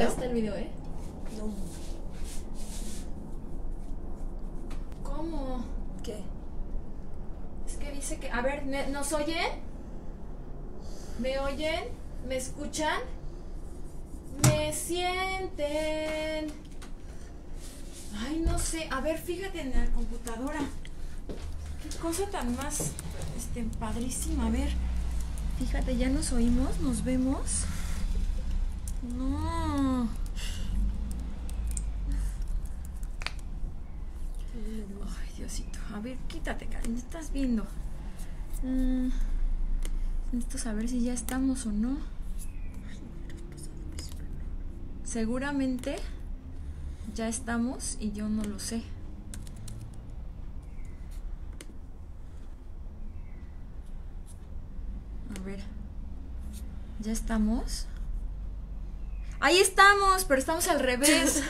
Ya está el video, ¿eh? No. ¿Cómo? ¿Qué? Es que dice que... A ver, ¿nos oyen? ¿Me oyen? ¿Me escuchan? ¿Me sienten? Ay, no sé. A ver, fíjate en la computadora. Qué cosa tan más padrísima. A ver, fíjate, ya nos oímos, nos vemos. No. Ay, Diosito. A ver, quítate, Karen. ¿Estás viendo? Necesito saber si ya estamos o no. Seguramente ya estamos y yo no lo sé. A ver. ¿Ya estamos? Ahí estamos, pero estamos al revés.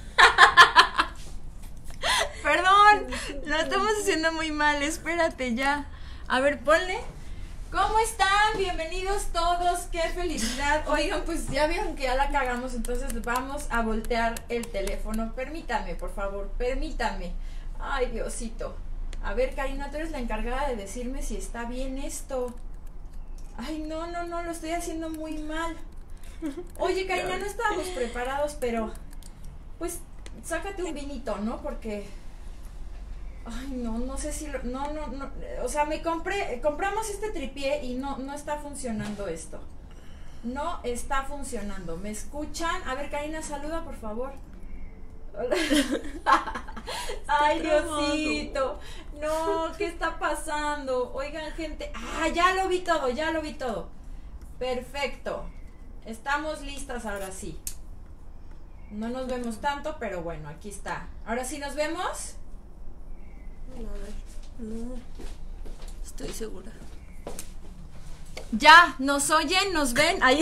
Perdón, lo estamos haciendo muy mal. Espérate ya. A ver, ponle. ¿Cómo están? Bienvenidos todos. ¡Qué felicidad! Oigan, pues ya vieron que ya la cagamos, entonces vamos a voltear el teléfono. Permítame, por favor, permítame. Ay, Diosito. A ver, Karina, tú eres la encargada de decirme si está bien esto. Ay, no, lo estoy haciendo muy mal. Oye, Karina, no estábamos preparados, pero pues sácate un vinito, ¿no? Porque ay, no sé si no, o sea, compramos este tripié y no está funcionando esto. No está funcionando. ¿Me escuchan? A ver, Karina, saluda, por favor. Hola. Ay, Diosito. No, ¿qué está pasando? Oigan, gente. Ah, ya lo vi todo. Perfecto. Estamos listas ahora sí. No nos vemos tanto, pero bueno, aquí está. ¿Ahora sí nos vemos? A ver, no. Estoy segura. Ya, ¿nos oyen? ¿Nos ven? Ahí.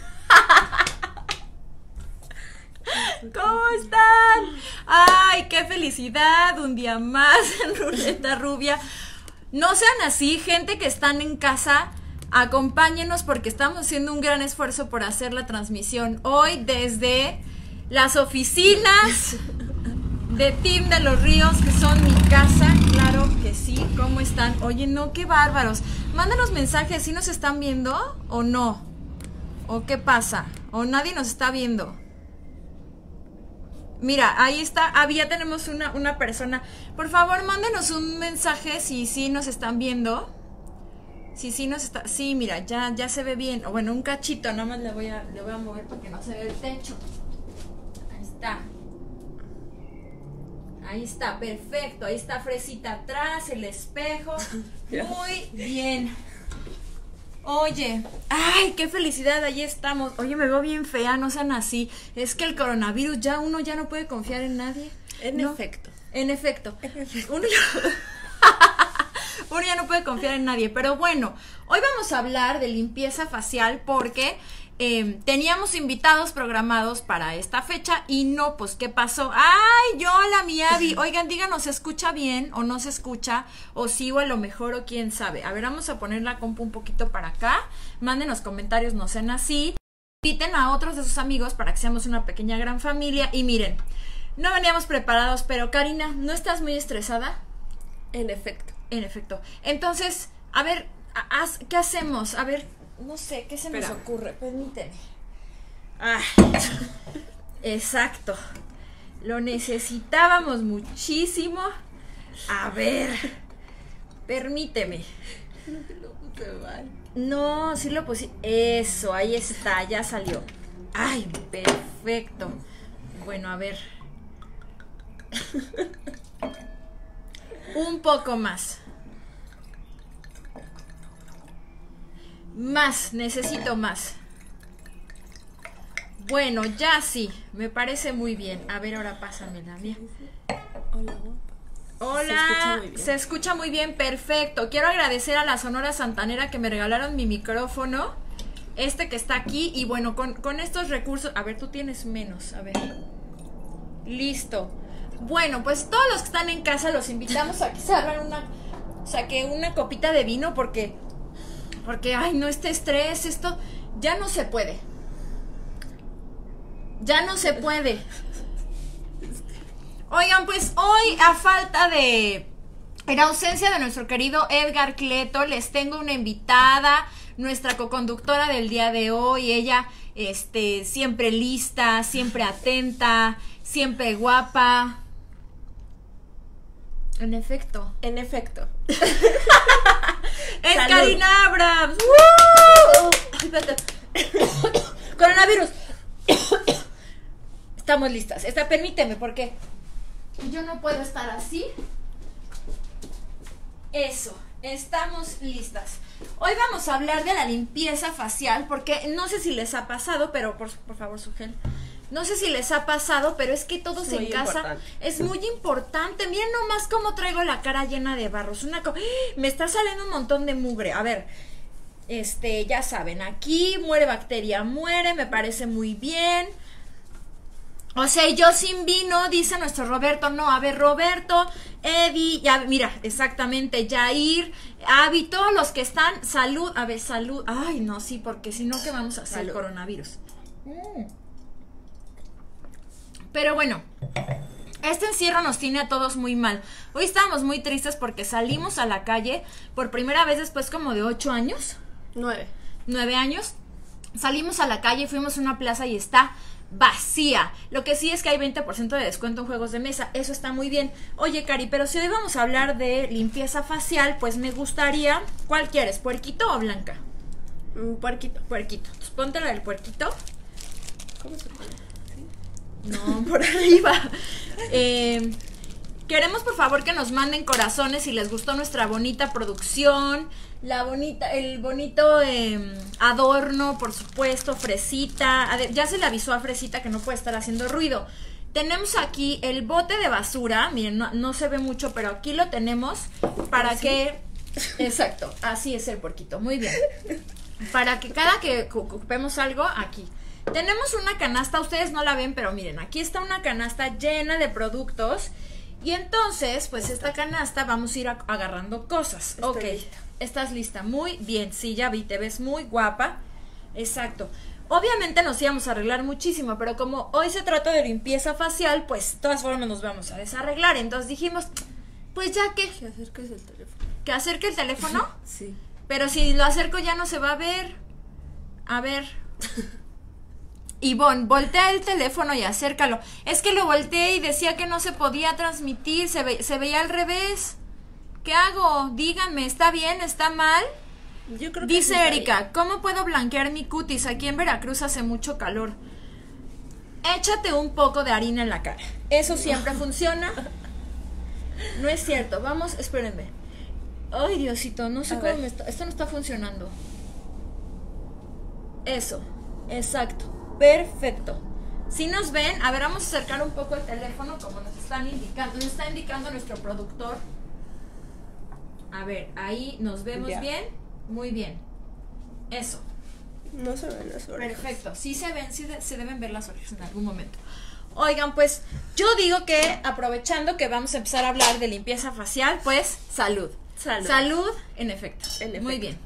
¿Cómo están? Ay, qué felicidad. Un día más en Ruleta Rubia. No sean así, gente que están en casa. Acompáñenos porque estamos haciendo un gran esfuerzo por hacer la transmisión hoy desde las oficinas de Team de los Ríos, que son mi casa. Claro que sí. ¿Cómo están? Oye, no, qué bárbaros. Mándanos mensajes, ¿sí nos están viendo o no? ¿O qué pasa? ¿O nadie nos está viendo? Mira, ahí está. Ya tenemos una persona. Por favor, mándenos un mensaje si sí nos están viendo. Sí nos está. Sí, mira, ya se ve bien. O bueno, un cachito, nada más le voy a mover para que no se vea el techo. Ahí está. Ahí está, perfecto. Ahí está Fresita atrás, el espejo. Muy bien. Oye, ay, qué felicidad, ahí estamos. Oye, me veo bien fea, no sean así. Es que el coronavirus uno ya no puede confiar en nadie. En efecto. Uno ya no puede confiar en nadie. Pero bueno, hoy vamos a hablar de limpieza facial porque teníamos invitados programados para esta fecha y no, pues, ¿qué pasó? ¡Ay, hola, mi Abby! Oigan, díganos, ¿se escucha bien o no se escucha? O sí, o a lo mejor, o quién sabe. A ver, vamos a poner la compu un poquito para acá. Mándenos comentarios, no sean así. Inviten a otros de sus amigos para que seamos una pequeña gran familia. Y miren, no veníamos preparados, pero Karina, ¿no estás muy estresada? En efecto. En efecto. Entonces, a ver, ¿qué hacemos? A ver, no sé, ¿qué se nos ocurre? Permíteme. Ah, exacto. Lo necesitábamos muchísimo. A ver, permíteme. No te lo puse mal. No, sí lo puse. Eso, ahí está, ya salió. Ay, perfecto. Bueno, a ver. Un poco más. Más, necesito más. Bueno, ya sí, me parece muy bien. A ver, ahora pásamela, mía. Hola, guapa. Hola, se escucha muy bien, perfecto. Quiero agradecer a la Sonora Santanera que me regalaron mi micrófono, que está aquí. Y bueno, con estos recursos, a ver, tú tienes menos, a ver. Listo. Bueno, pues todos los que están en casa los invitamos a que se hagan una copita de vino porque, ay, no, este estrés, esto ya no se puede. Ya no se puede. Oigan, pues hoy, a falta de... En ausencia de nuestro querido Edgar Cleto, les tengo una invitada, nuestra coconductora del día de hoy. Ella, siempre lista, siempre atenta, siempre guapa. En efecto. En efecto. Es Karina Abrams. Coronavirus. Estamos listas. Permíteme, porque yo no puedo estar así. Eso, estamos listas. Hoy vamos a hablar de la limpieza facial, porque no sé si les ha pasado, pero por favor, su gel. No sé si les ha pasado, pero es que todos en casa es muy importante. Miren nomás cómo traigo la cara llena de barros. Me está saliendo un montón de mugre. A ver, ya saben, aquí muere bacteria, muere, me parece muy bien. O sea, yo sin vino, dice nuestro Roberto. No, a ver, Roberto, Eddie, ya, mira, exactamente, Jair, Abby, todos los que están, salud, a ver, salud. Ay, no, sí, porque si no, ¿qué vamos a hacer? Salud. Coronavirus. Pero bueno, este encierro nos tiene a todos muy mal. Hoy estábamos muy tristes porque salimos a la calle por primera vez después como de 8 años. 9 años. Salimos a la calle y fuimos a una plaza y está vacía. Lo que sí es que hay 20% de descuento en juegos de mesa. Eso está muy bien. Oye, Cari, pero si hoy vamos a hablar de limpieza facial, pues me gustaría... ¿Cuál quieres? ¿Puerquito o blanca? Puerquito. Entonces ponte la del puerquito. ¿Cómo se pone? No, por arriba. Queremos por favor que nos manden corazones si les gustó nuestra bonita producción, el bonito adorno, por supuesto, Fresita. Ya se le avisó a Fresita que no puede estar haciendo ruido. Tenemos aquí el bote de basura, miren, no se ve mucho, pero aquí lo tenemos para que... Exacto, así es el puerquito, muy bien. Para que cada que ocupemos algo, aquí. Tenemos una canasta, ustedes no la ven, pero miren, aquí está una canasta llena de productos. Y entonces, pues esta canasta vamos a ir agarrando cosas. Estoy lista. ¿Estás lista? Muy bien, sí, ya vi, te ves muy guapa. Exacto. Obviamente nos íbamos a arreglar muchísimo, pero como hoy se trata de limpieza facial, pues de todas formas nos vamos a desarreglar. Entonces dijimos, pues ya que... Que acerques el teléfono. ¿Que acerque el teléfono? Sí. Pero si lo acerco ya no se va a ver. A ver... Ivonne, voltea el teléfono y acércalo. Es que lo volteé y decía que no se podía transmitir, se veía al revés. ¿Qué hago? Díganme, ¿está bien? ¿Está mal? Yo creo que dice sí, Erika, ¿cómo puedo blanquear mi cutis? Aquí en Veracruz hace mucho calor. Échate un poco de harina en la cara. Eso siempre funciona. No es cierto. Vamos, espérenme. Ay, Diosito, no sé cómo esto no está funcionando. Eso, exacto. Perfecto. Si nos ven, a ver, vamos a acercar un poco el teléfono como nos están indicando. Nos está indicando nuestro productor. A ver, ahí nos vemos bien. Muy bien. Eso. No se ven las orejas. Perfecto. Sí se ven, sí se deben ver las orejas en algún momento. Oigan, pues yo digo que aprovechando que vamos a empezar a hablar de limpieza facial, pues salud. Salud, en efecto. Muy bien.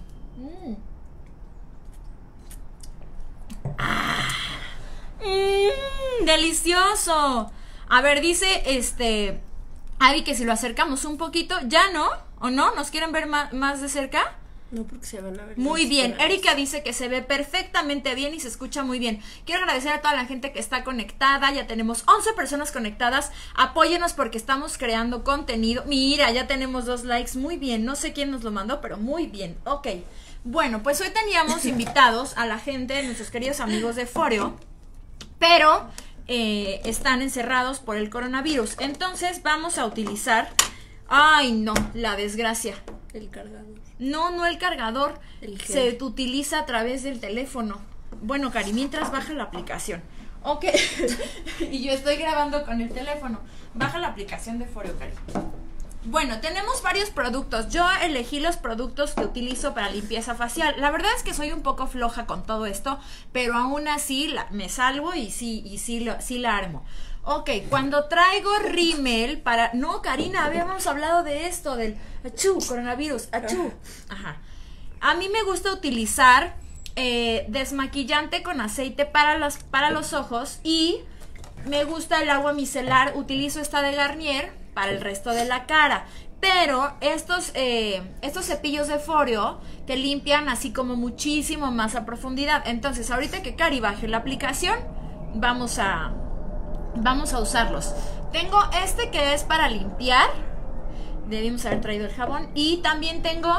Delicioso. A ver, dice Abby que si lo acercamos un poquito, ya no, ¿o no? ¿Nos quieren ver más de cerca? No, porque se van a ver. Muy bien, Erika dice que se ve perfectamente bien y se escucha muy bien. Quiero agradecer a toda la gente que está conectada. Ya tenemos 11 personas conectadas. Apóyenos porque estamos creando contenido. Mira, ya tenemos 2 likes. Muy bien, no sé quién nos lo mandó, pero muy bien. Ok, bueno, pues hoy teníamos invitados a la gente, nuestros queridos amigos de Foreo, pero están encerrados por el coronavirus. Entonces vamos a utilizar... Ay, no, la desgracia. El cargador. No el cargador. El gel. Se utiliza a través del teléfono. Bueno, Cari, mientras baja la aplicación. Ok. Y yo estoy grabando con el teléfono. Baja la aplicación de Foreo, Cari. Bueno, tenemos varios productos. Yo elegí los productos que utilizo para limpieza facial. La verdad es que soy un poco floja con todo esto, pero aún así me salvo y sí la armo. Ok, cuando traigo rímel para... No, Karina, habíamos hablado de esto, del achú, coronavirus, achú. Ajá. A mí me gusta utilizar desmaquillante con aceite para los ojos y me gusta el agua micelar. Utilizo esta de Garnier para el resto de la cara. Pero estos cepillos de Foreo te limpian así como muchísimo más a profundidad. Entonces, ahorita que Cari baje la aplicación, vamos a usarlos. Tengo este que es para limpiar. Debimos haber traído el jabón. Y también tengo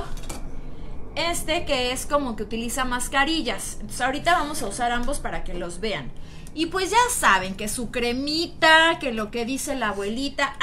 este que es como que utiliza mascarillas. Entonces, ahorita vamos a usar ambos para que los vean. Y pues ya saben que su cremita, que lo que dice la abuelita.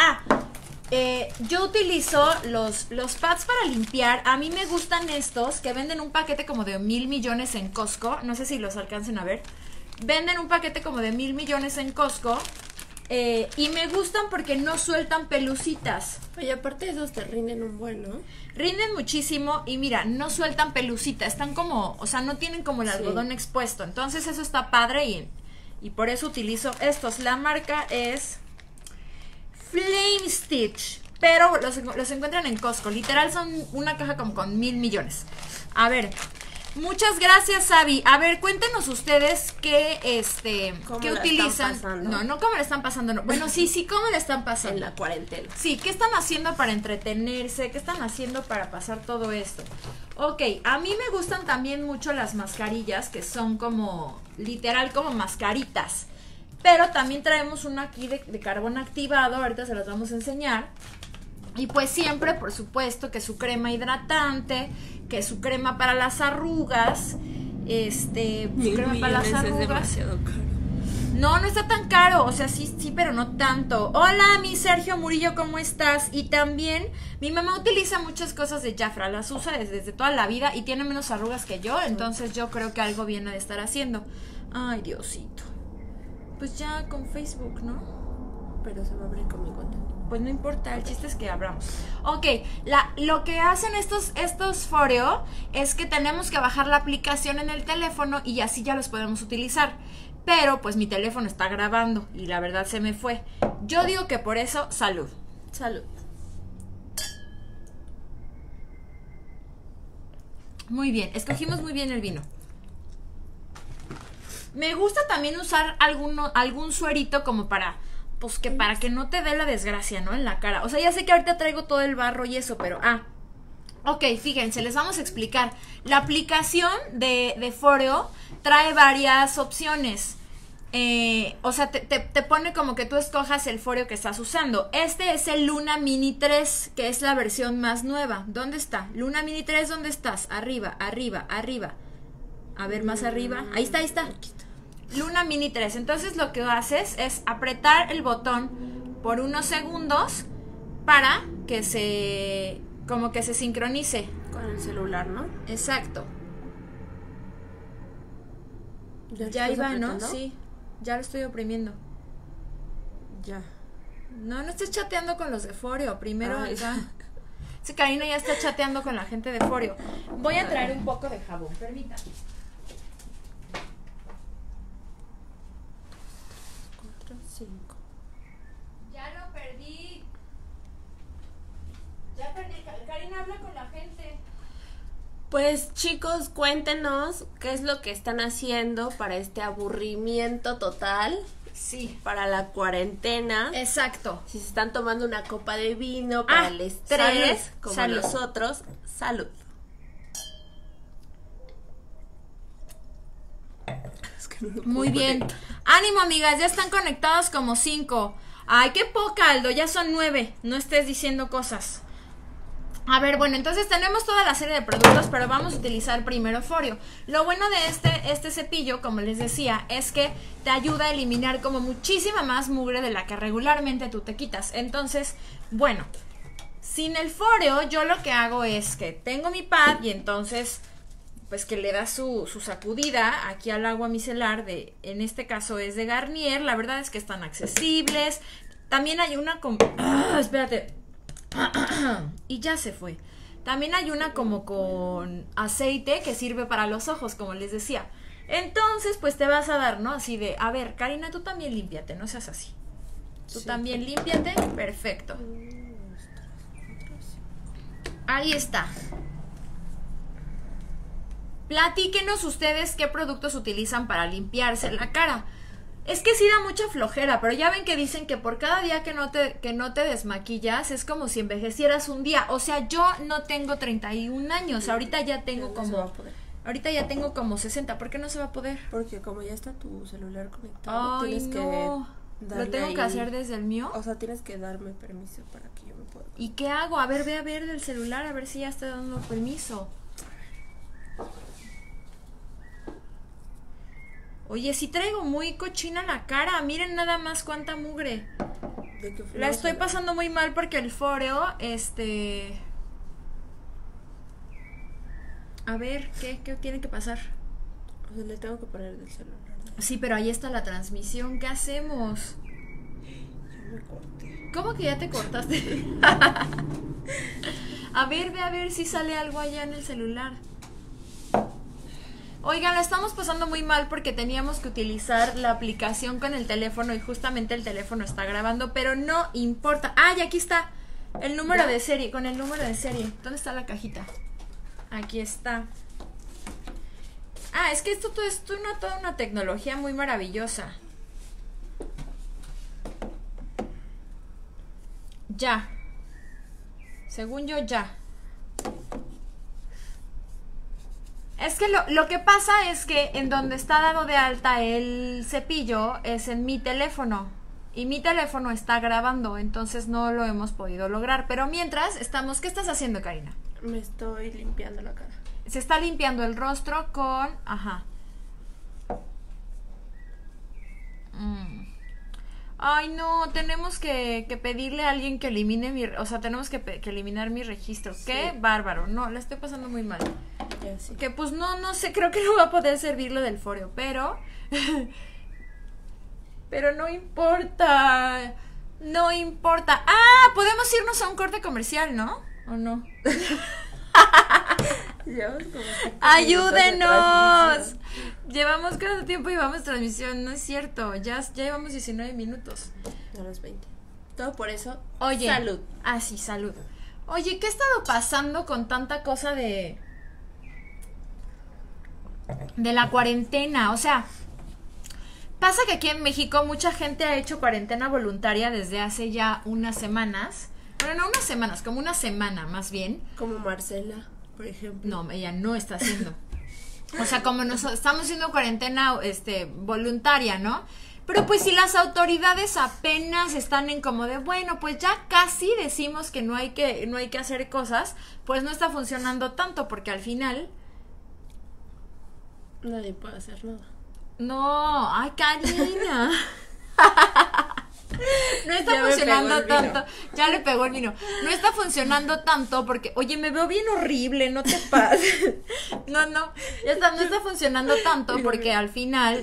Yo utilizo los pads para limpiar. A mí me gustan estos que venden un paquete como de 1,000 millones en Costco. No sé si los alcancen a ver. Venden un paquete como de 1,000 millones en Costco. Y me gustan porque no sueltan pelucitas. Oye, aparte de esos te rinden un buen, ¿no? Rinden muchísimo y mira, no sueltan pelucita. Están como, o sea, no tienen como el algodón expuesto. Entonces eso está padre y por eso utilizo estos. La marca es Flame Stitch, pero los encuentran en Costco. Literal son una caja como con 1,000 millones. A ver, muchas gracias, Abby. A ver, cuéntenos ustedes qué utilizan. No, cómo le están pasando. No. Bueno, sí, cómo le están pasando. En la cuarentena. Sí, ¿qué están haciendo para entretenerse? ¿Qué están haciendo para pasar todo esto? Ok, a mí me gustan también mucho las mascarillas, que son como, literal, como mascaritas. Pero también traemos una aquí de carbón activado, ahorita se las vamos a enseñar. Y pues siempre, por supuesto, que su crema hidratante, que su crema para las arrugas, su crema para las arrugas. Es demasiado caro. No está tan caro, o sea, sí, pero no tanto. Hola, mi Sergio Murillo, ¿cómo estás? Y también, mi mamá utiliza muchas cosas de Jafra, las usa desde toda la vida y tiene menos arrugas que yo, entonces yo creo que algo viene de estar haciendo. Ay, Diosito. Pues ya con Facebook, ¿no? Pero se va a abrir con mi cuenta. Pues no importa, el chiste es que abramos. Ok, lo que hacen estos Foreo es que tenemos que bajar la aplicación en el teléfono y así ya los podemos utilizar. Pero pues mi teléfono está grabando y la verdad se me fue. Yo digo que por eso, salud. Salud. Muy bien, escogimos muy bien el vino. Me gusta también usar algún suerito como para que no te dé la desgracia, ¿no? En la cara. O sea, ya sé que ahorita traigo todo el barro y eso, pero ok, fíjense, les vamos a explicar. La aplicación de Foreo trae varias opciones. O sea, te pone como que tú escojas el Foreo que estás usando. Este es el Luna Mini 3, que es la versión más nueva. ¿Dónde está? Luna Mini 3, ¿dónde estás? Arriba. A ver, más arriba. Ahí está. Luna Mini 3. Entonces lo que haces es apretar el botón por unos segundos para que se sincronice con el celular, ¿no? Exacto. Ya iba, ¿no? Sí, ya lo estoy oprimiendo. Ya. No estés chateando con los de Foreo. Primero Sí, Karina ya está chateando con la gente de Foreo. Voy a traer un poco de jabón, permítame. 4, 5. Ya lo perdí. Karina, habla con la gente. Pues chicos, cuéntenos qué es lo que están haciendo para este aburrimiento total. Sí. Para la cuarentena. Exacto. Si se están tomando una copa de vino para el estrés, salud. como Salud. nosotros, salud. Es que no lo Muy puedo bien. poner. Ánimo, amigas, ya están conectados como 5. Ay, qué poca, Aldo, ya son 9. No estés diciendo cosas. A ver, bueno, entonces tenemos toda la serie de productos, pero vamos a utilizar primero Foreo. Lo bueno de este cepillo, como les decía, es que te ayuda a eliminar como muchísima más mugre de la que regularmente tú te quitas. Entonces, bueno, sin el Foreo yo lo que hago es que tengo mi pad y entonces pues que le da su sacudida aquí al agua micelar en este caso es de Garnier. La verdad es que están accesibles. También hay una con... espérate. Y ya se fue. También hay una como con aceite que sirve para los ojos, como les decía. Entonces, pues te vas a dar, ¿no? Así de, a ver, Karina, tú también límpiate, no seas así. Tú también límpiate, perfecto. Ahí está. Platíquenos ustedes qué productos utilizan para limpiarse la cara. Es que sí da mucha flojera, pero ya ven que dicen que por cada día que no te desmaquillas es como si envejecieras un día. O sea, yo no tengo 31 años, ahorita ya tengo ahorita ya tengo como 60. ¿Por qué no se va a poder? Porque como ya está tu celular conectado, Ay, tienes no. que ¿Lo tengo que hacer desde el mío? O sea, tienes que darme permiso para que yo me pueda. ¿Y qué hago? A ver, ve a ver del celular, a ver si ya está dando permiso. Oye, sí traigo muy cochina la cara. Miren nada más cuánta mugre. ¿De qué La estoy pasando muy mal porque el foreo, A ver, ¿qué tiene que pasar? O sea, le tengo que poner del celular. Sí, pero ahí está la transmisión. ¿Qué hacemos? Yo me corté. ¿Cómo que ya te cortaste? A ver, ve a ver si sale algo allá en el celular. Oigan, la estamos pasando muy mal porque teníamos que utilizar la aplicación con el teléfono y justamente el teléfono está grabando, pero no importa. Ah, y aquí está el número de serie, con el número de serie. ¿Dónde está la cajita? Aquí está. Ah, es que esto es toda una tecnología muy maravillosa. Ya. Según yo, ya. Es que lo que pasa es que en donde está dado de alta el cepillo es en mi teléfono. Y mi teléfono está grabando, entonces no lo hemos podido lograr. Pero mientras estamos... ¿Qué estás haciendo, Karina? Me estoy limpiando la cara. Se está limpiando el rostro con... Ajá. Ay, no, tenemos que pedirle a alguien que elimine mi... O sea, tenemos que eliminar mi registro. Sí. Qué bárbaro. No, la estoy pasando muy mal. Ya, sí. Que pues no sé, creo que no va a poder servir lo del foreo, pero... pero no importa. No importa. Ah, podemos irnos a un corte comercial, ¿no? ¿O no? ¡Ayúdenos! Llevamos cuánto tiempo llevamos transmisión, no es cierto. Ya llevamos 19 minutos. A los 20. Todo por eso. Oye. Salud. Ah, sí, salud. Oye, ¿qué ha estado pasando con tanta cosa de la cuarentena? O sea, pasa que aquí en México mucha gente ha hecho cuarentena voluntaria desde hace ya unas semanas. Bueno, no unas semanas, como una semana más bien. Como Marcela, por ejemplo. No, ella no está haciendo. O sea, como nosotros estamos haciendo cuarentena voluntaria, ¿no? Pero pues si las autoridades apenas están en como de, bueno, pues ya casi decimos que no hay que hacer cosas, pues no está funcionando tanto porque al final nadie puede hacer nada. No, ay, Karina. No está funcionando tanto. Ya le pegó el vino. No está funcionando tanto porque, oye, me veo bien horrible, no te pases. No está funcionando tanto porque al final,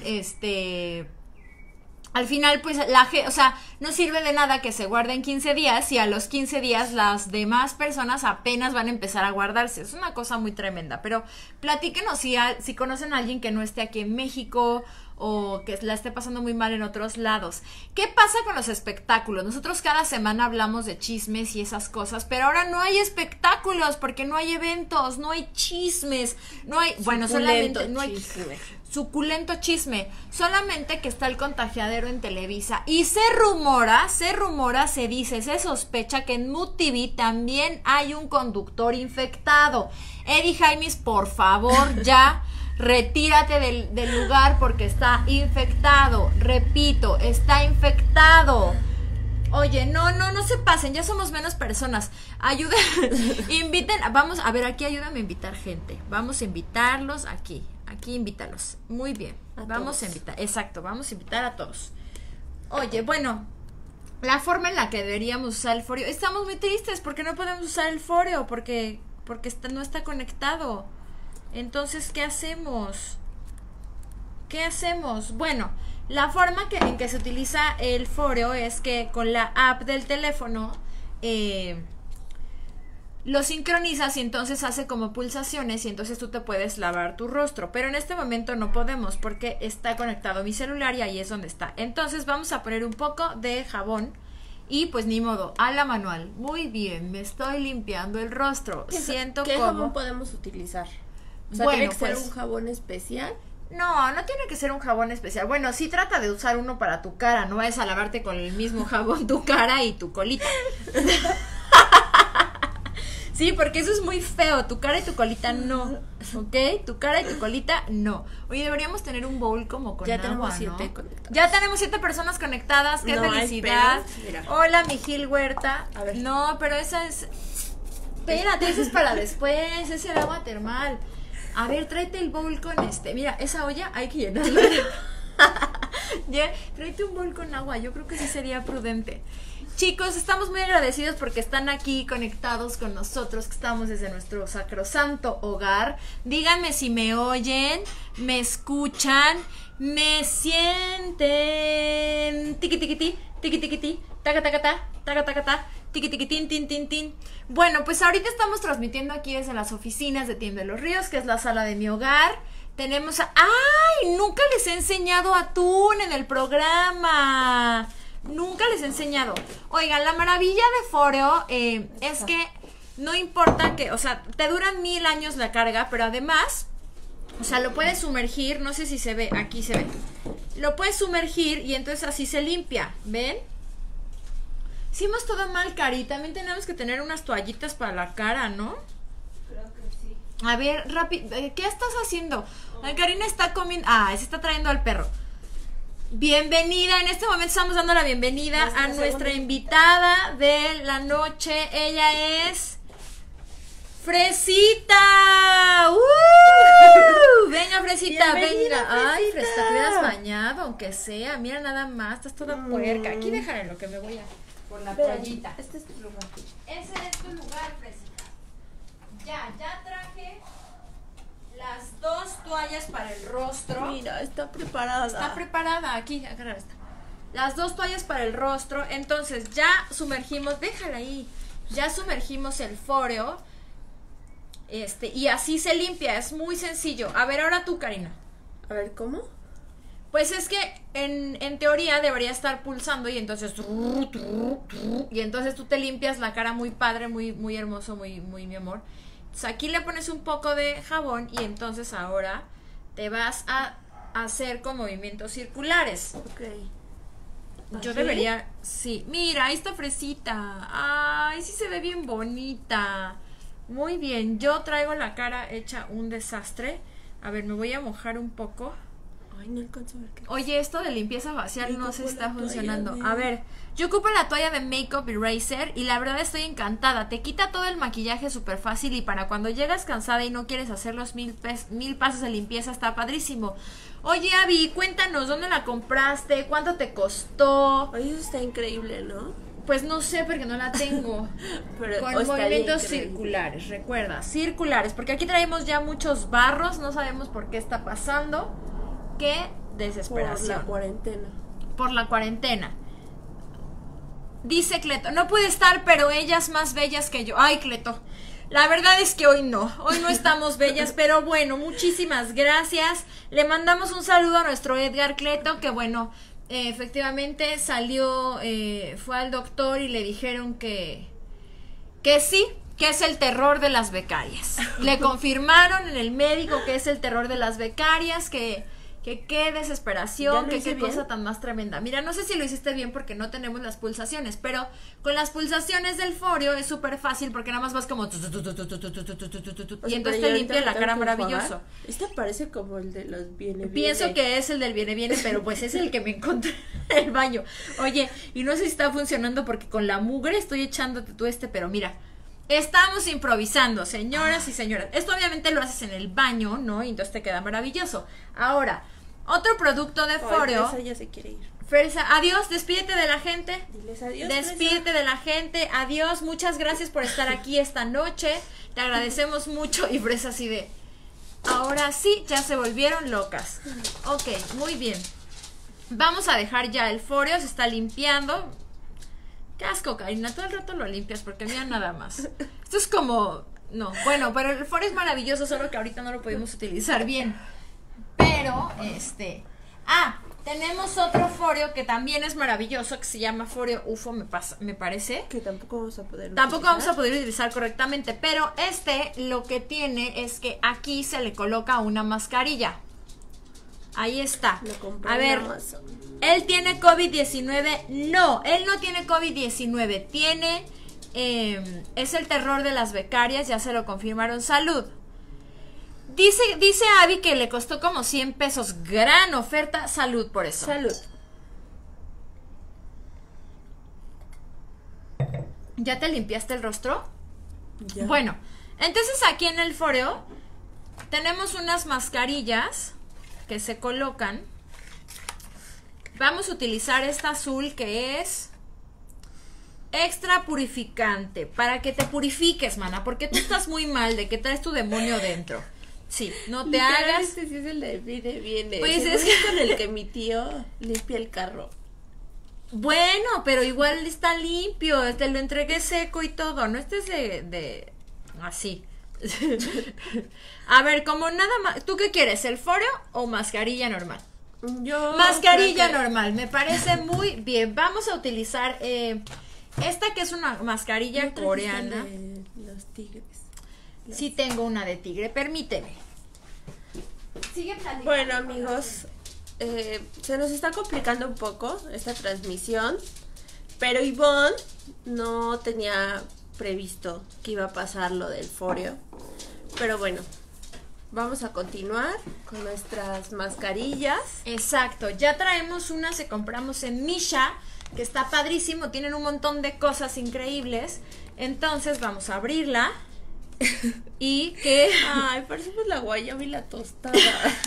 pues o sea, no sirve de nada que se guarden 15 días y a los 15 días las demás personas apenas van a empezar a guardarse. Es una cosa muy tremenda, pero platíquenos si conocen a alguien que no esté aquí en México o que la esté pasando muy mal en otros lados. ¿Qué pasa con los espectáculos? Nosotros cada semana hablamos de chismes y esas cosas, pero ahora no hay espectáculos porque no hay eventos, no hay chismes, no hay, bueno, solamente no hay suculento chisme, solamente que está el contagiadero en Televisa y se rumora, se dice, se sospecha que en Mood TV también hay un conductor infectado. Eddie Jaimes, por favor, ya retírate del lugar porque está infectado. Repito, está infectado. Oye, no se pasen, ya somos menos personas. Ayuden, inviten, vamos, a ver, aquí ayúdame a invitar gente. Vamos a invitarlos aquí invítalos. Muy bien, vamos a invitar, exacto, vamos a invitar a todos. Oye, bueno, la forma en la que deberíamos usar el foreo, estamos muy tristes porque no podemos usar el foreo porque no está conectado. Entonces, ¿qué hacemos? Bueno, la forma en que se utiliza el foreo es que con la app del teléfono lo sincronizas y entonces hace como pulsaciones y entonces tú te puedes lavar tu rostro. Pero en este momento no podemos porque está conectado a mi celular y ahí es donde está. Entonces vamos a poner un poco de jabón y pues ni modo, a la manual. Muy bien, me estoy limpiando el rostro. Siento ¿Qué como... jabón podemos utilizar? O sea, bueno, ¿tiene que ser pues, un jabón especial? no, no tiene que ser un jabón especial. Bueno, sí trata de usar uno para tu cara, no vayas a lavarte con el mismo jabón tu cara y tu colita. Sí, porque eso es muy feo, tu cara y tu colita no, ¿ok? Tu cara y tu colita no. Oye, deberíamos tener un bowl como con Ya agua, tenemos ¿no? 7 conectadas. Ya tenemos 7 personas conectadas, qué No hay felicidad. pedos, mira. Hola, mi Gil Huerta. A ver. No, pero esa es... Espérate, esa es para después, ese es el agua termal. A ver, tráete el bowl con mira, esa olla hay que llenarla. Ya, tráete un bowl con agua, yo creo que sí sería prudente. Chicos, estamos muy agradecidos porque están aquí conectados con nosotros, que estamos desde nuestro sacrosanto hogar. Díganme si me oyen, me escuchan, me sienten. Tiqui tiqui ti, tiqui tiqui ti, taca taca ta, taca taca ta, tiqui tiqui tin tin tin tin. Bueno, pues ahorita estamos transmitiendo aquí desde las oficinas de Team de los Ríos, que es la sala de mi hogar. Tenemos ¡ay! Nunca les he enseñado atún en el programa. Nunca les he enseñado. Oigan, la maravilla de Foreo es que no importa que, o sea, te duran 1000 años la carga, pero además, o sea, lo puedes sumergir, no sé si se ve, aquí se ve. Lo puedes sumergir y entonces así se limpia, ¿ven? Hicimos todo mal, Cari. También tenemos que tener unas toallitas para la cara, ¿no? Creo que sí. A ver, rápido, ¿qué estás haciendo? Ay, Karina está comiendo, se está trayendo al perro. Bienvenida, en este momento estamos dando la bienvenida a nuestra invitada de la noche. Ella es Fresita. Venga, Fresita, Bienvenida, venga. Ay, Fresita. Fresita, te hubieras bañado, aunque sea. Mira nada más, estás toda puerca. Aquí déjale lo que me voy a por la toallita. Este es tu lugar. Ese es tu lugar, Fresita. Ya traje las 2 toallas para el rostro. Mira, está preparada. Está preparada, aquí, agarra esta. Las 2 toallas para el rostro. Entonces ya sumergimos, déjala ahí. Ya sumergimos el Foreo. Y así se limpia, es muy sencillo. A ver, ahora tú, Karina. A ver, ¿cómo? Pues es que en teoría debería estar pulsando y entonces y entonces tú te limpias la cara muy padre, muy, muy hermoso, muy, muy mi amor. Entonces aquí le pones un poco de jabón y entonces ahora te vas a hacer con movimientos circulares. Ok. Yo ¿Así? debería, sí. Mira, ahí está Fresita. Ay, sí se ve bien bonita. Muy bien, yo traigo la cara hecha un desastre. A ver, me voy a mojar un poco. Ay, no alcanzo a ver qué. Oye, esto de limpieza facial Yo no se ocupo está la toalla funcionando. de- A ver, yo ocupo la toalla de Makeup Eraser y la verdad estoy encantada. Te quita todo el maquillaje súper fácil y para cuando llegas cansada y no quieres hacer los 1000 pasos de limpieza está padrísimo. Oye, Abby, cuéntanos, ¿dónde la compraste? ¿Cuánto te costó? Ay, eso está increíble, ¿no? Pues no sé porque no la tengo. Pero Con estaría movimientos increíble. circulares, recuerda, circulares, porque aquí traemos ya muchos barros, no sabemos por qué está pasando. Qué Por desesperación. la cuarentena. Por la cuarentena. Dice Cleto, no puede estar, pero ellas más bellas que yo. Ay, Cleto, la verdad es que hoy no estamos bellas, pero bueno, muchísimas gracias. Le mandamos un saludo a nuestro Edgar Cleto, que bueno, efectivamente salió, fue al doctor y le dijeron que sí, que es el terror de las becarias. Le confirmaron en el médico que es el terror de las becarias, que qué ¿Ya desesperación, lo que hice qué bien? cosa tan más tremenda. Mira, no sé si lo hiciste bien porque no tenemos las pulsaciones, pero con las pulsaciones del Foreo es súper fácil porque nada más vas como y entonces te limpia la cara maravilloso. Este parece como el de los viene. Pienso que es el del viene, pero pues es el que me encontré en el baño. Oye, y no sé si está funcionando porque con la mugre estoy echándote tú pero mira, estamos improvisando, señoras y señores. Esto obviamente lo haces en el baño, ¿no? Y entonces te queda maravilloso. Ahora, otro producto de Foreo. Fresa ya se quiere ir. Fresa, adiós, despídete de la gente. Diles adiós. Despídete de la gente, adiós, muchas gracias por estar aquí esta noche, te agradecemos mucho. Y Fresa así de, ahora sí, ya se volvieron locas. Ok, muy bien. Vamos a dejar ya el Foreo, se está limpiando. Qué asco, Karina, todo el rato lo limpias porque mira nada más. Esto es como, no, bueno, pero el Foreo es maravilloso, solo que ahorita no lo podemos utilizar bien. Pero, tenemos otro Foreo que también es maravilloso, que se llama Foreo UFO, me parece. Que tampoco vamos a poder utilizar correctamente, pero lo que tiene es que aquí se le coloca una mascarilla. Ahí está. A ver, ¿él tiene COVID-19? No, él no tiene COVID-19, tiene... es el terror de las becarias, ya se lo confirmaron. Salud. Dice Abby que le costó como 100 pesos. Gran oferta. Salud por eso. Salud. ¿Ya te limpiaste el rostro? Ya. Bueno, entonces aquí en el Foreo tenemos unas mascarillas que se colocan. Vamos a utilizar esta azul que es extra purificante, para que te purifiques, mana, porque tú estás muy mal de que traes tu demonio dentro. Sí, no te hagas. Este sí es el de viene. Pues es que con el que mi tío limpia el carro. Bueno, pero igual está limpio, te lo entregué seco y todo, no estés de así. A ver, como nada más, ¿tú qué quieres? ¿El Foreo o mascarilla normal? Mascarilla normal, me parece muy bien. Vamos a utilizar esta que es una mascarilla coreana. De los tigres. Sí tengo una de tigre, permíteme. Sigue platicando. Bueno, amigos, se nos está complicando un poco esta transmisión, pero Ivonne no tenía previsto que iba a pasar lo del Foreo. Pero bueno, vamos a continuar con nuestras mascarillas. Exacto, ya traemos unas que compramos en Misha, que está padrísimo, tienen un montón de cosas increíbles. Entonces vamos a abrirla. Y que... Ay, parecemos la guayaba y la tostada.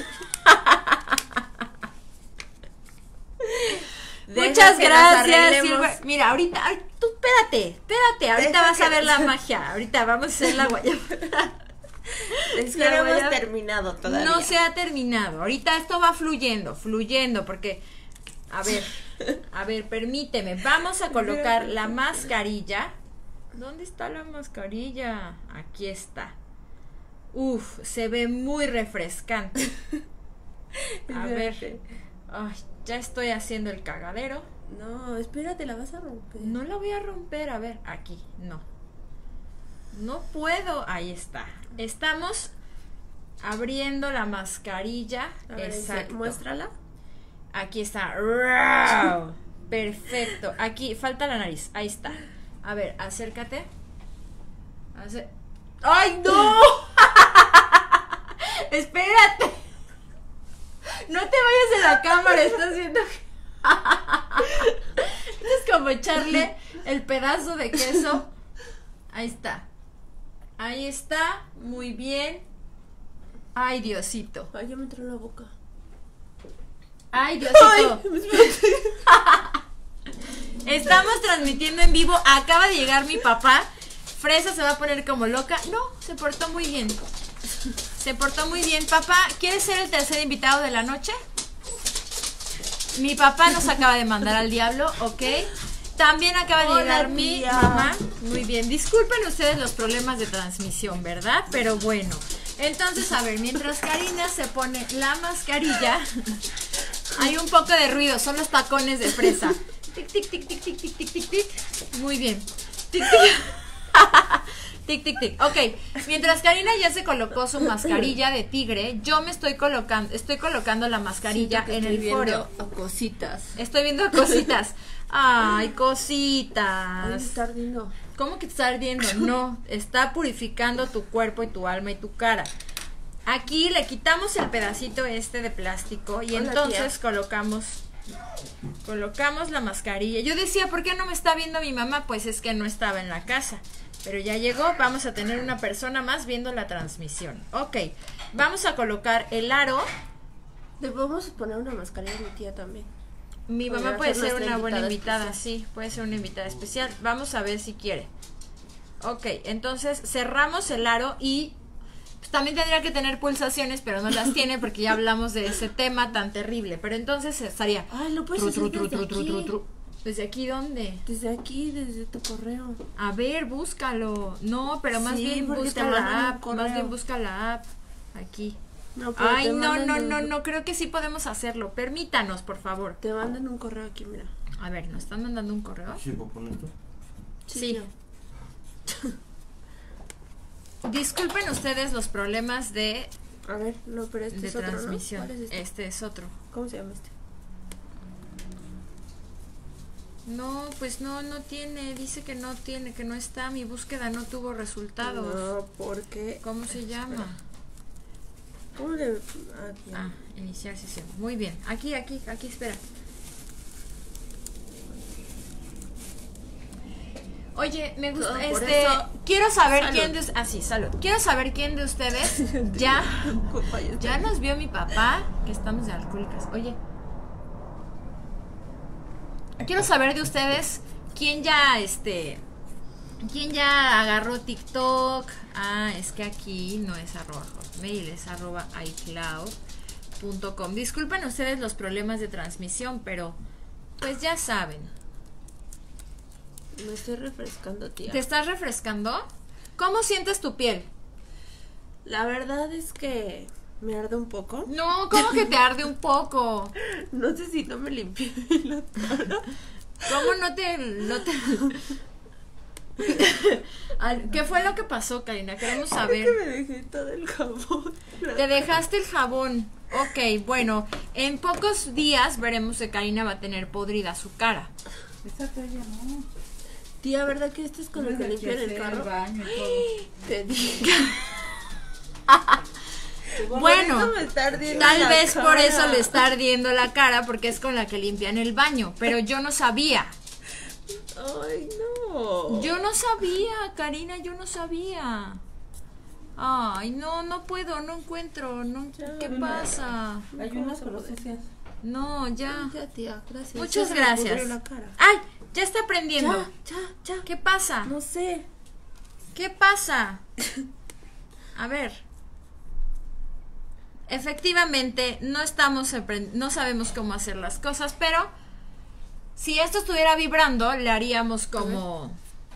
Muchas gracias, Silver. Mira, ahorita, tú espérate, ahorita vas a ver la magia. Ahorita vamos a hacer la guayaba. Es que no hemos terminado todavía. No se ha terminado. Ahorita esto va fluyendo, porque... A ver, permíteme. Vamos a colocar la mascarilla. ¿Dónde está la mascarilla? Aquí está. Uf, se ve muy refrescante. A ver. Ay, ya estoy haciendo el cagadero. No, espérate, la vas a romper. No la voy a romper, a ver, aquí, no. No puedo, ahí está. Estamos abriendo la mascarilla. A ver, exacto. Muéstrala. Aquí está. Perfecto. Aquí falta la nariz. Ahí está. A ver, acércate. ¡Ay, no! Espérate. No te vayas de la cámara, estás viendo. Es como echarle el pedazo de queso. Ahí está. Ahí está. Muy bien. Ay, Diosito. Ay, ya me entró en la boca. Ay, Diosito. Estamos transmitiendo en vivo. Acaba de llegar mi papá. Fresa se va a poner como loca. No, se portó muy bien. Se portó muy bien. Papá, ¿quieres ser el tercer invitado de la noche? Mi papá nos acaba de mandar al diablo, ¿ok? También acaba de llegar mi mamá. Muy bien. Disculpen ustedes los problemas de transmisión, ¿verdad? Pero bueno. Entonces, a ver, mientras Karina se pone la mascarilla, hay un poco de ruido, son los tacones de fresa. Tic, tic, tic, tic, tic, tic, tic, tic, tic. Muy bien. Tic, tic. Tic, tic, tic. Ok, mientras Karina ya se colocó su mascarilla de tigre, yo me estoy colocando la mascarilla en el Foreo. Cositas. Estoy viendo cositas. Ay, cositas. Ay, está ardiendo. ¿Cómo que te está ardiendo? No, está purificando tu cuerpo y tu alma y tu cara. Aquí le quitamos el pedacito de plástico y hola, entonces tía. colocamos la mascarilla. Yo decía, ¿por qué no me está viendo mi mamá? Pues es que no estaba en la casa. Pero ya llegó, vamos a tener una persona más viendo la transmisión. Ok, vamos a colocar el aro. Le podemos poner una mascarilla a mi tía también. Mi mamá puede ser una buena invitada, especial. sí, puede ser una invitada especial. Vamos a ver si quiere. Ok, entonces cerramos el aro y pues, también tendría que tener pulsaciones, pero no las tiene porque ya hablamos de ese tema tan terrible. Pero entonces estaría... Ay, lo puedes hacer desde aquí. ¿Desde aquí dónde? Desde aquí, desde tu correo. A ver, búscalo. No, pero más Sí, bien porque busca te mandan la un app. correo. Más bien busca la app. Aquí. No, pero Ay, te no, mandan no, creo que sí podemos hacerlo. Permítanos, por favor. Te mandan un correo aquí, mira. A ver, ¿nos están mandando un correo? ¿Sí puedo poner esto? Sí. yo. Disculpen ustedes los problemas de A ver, no, pero este es otro, transmisión. ¿no? ¿Cuál es este? Este es otro. ¿Cómo se llama este? No, pues no tiene. Dice que no tiene, que no está. Mi búsqueda no tuvo resultados. No, porque... ¿Cómo se llama? ¿Cómo le...? Aquí. Ah, iniciar sesión. Muy bien. Aquí, espera. Oye, me gusta, No, por eso- quiero saber Salud. quién de ustedes, sí, salud. Quiero saber quién de ustedes ya nos vio mi papá, que estamos de alcohólicas. Oye, quiero saber de ustedes quién ya, quién ya agarró TikTok. Ah, es que aquí no es @hotmail, es @icloud.com. Disculpen ustedes los problemas de transmisión, pero pues ya saben. Me estoy refrescando, tía. ¿Te estás refrescando? ¿Cómo sientes tu piel? La verdad es que me arde un poco. No, ¿cómo que te arde un poco? No sé si no me limpié la cara. ¿Cómo no te... ¿Qué fue lo que pasó, Karina? Queremos Es saber. que me dejé todo el jabón. Te dejaste el jabón. Ok, bueno, en pocos días veremos que Karina va a tener podrida su cara. Esa toalla no. Tía, ¿verdad que este es con el que limpian el carro? baño y todo. Te dije. Bueno, Por eso me está ardiendo tal la vez por cara. eso le está ardiendo la cara, porque es con la que limpian el baño. Pero yo no sabía. Ay, no. Yo no sabía, Karina, yo no sabía. Ay, no puedo, no encuentro. No, ¿qué pasa? Hay unas con los sucias. No, ya. Ya, tía, gracias. Muchas Ya se me gracias. pudrió la cara. ¡Ay! Ya está prendiendo. Ya. ¿Qué pasa? No sé. ¿Qué pasa? A ver. Efectivamente, no sabemos cómo hacer las cosas, pero si esto estuviera vibrando, le haríamos como...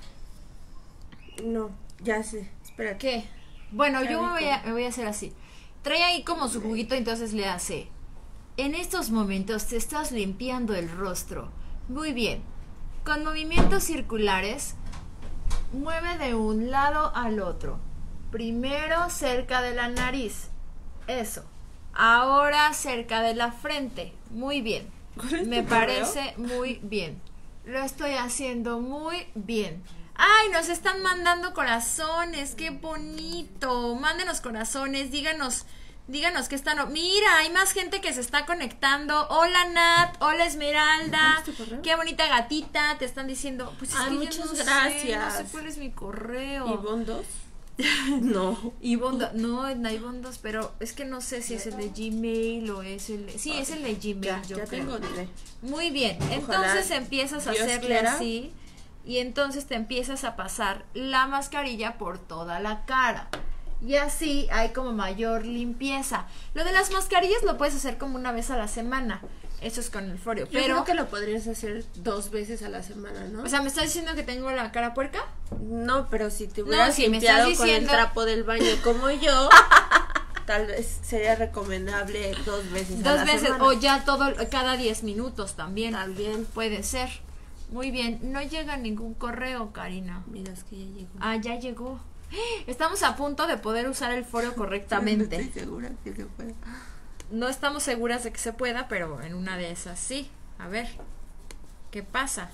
No, ya sé. Espera. ¿Qué? Bueno, yo rico. me voy a hacer así. Trae ahí como su juguito, entonces le hace. En estos momentos te estás limpiando el rostro. Muy bien. Con movimientos circulares, mueve de un lado al otro. Primero cerca de la nariz. Eso. Ahora cerca de la frente. Muy bien. ¿Cuál es Me tu correo? parece muy bien. Lo estoy haciendo muy bien. ¡Ay, nos están mandando corazones! ¡Qué bonito! Mándenos corazones, díganos que están... Mira, hay más gente que se está conectando. Hola Nat, hola Esmeralda. ¿Cuál es tu correo? Qué bonita gatita, te están diciendo. Pues es Ay, que yo muchas no sé, gracias. no sé cuál es mi correo. ¿Ivonne 2? No. No, Ivonne 2, pero es que no sé si es el de Gmail o es el de... Sí, es el de Gmail, Ya, yo ya creo. tengo encontré. Muy bien, Ojalá entonces empiezas a Dios hacerle quiera. así y entonces te empiezas a pasar la mascarilla por toda la cara. Y así hay como mayor limpieza. Lo de las mascarillas lo puedes hacer como una vez a la semana. Eso es con el folio. Yo Pero, creo que lo podrías hacer 2 veces a la semana, ¿no? o sea, ¿me estás diciendo que tengo la cara puerca? No, pero si te hubieras si me limpiado estás con el diciendo- trapo del baño como yo, tal vez sería recomendable 2 veces a Dos la veces, semana. o ya cada 10 minutos también. También. Puede ser. Muy bien, no llega ningún correo, Karina. Mira, es que ya llegó. Ah, ya llegó. Estamos a punto de poder usar el foro No correctamente. estoy segura que se puede. No estamos seguras de que se pueda, pero en una de esas sí. A ver, ¿qué pasa?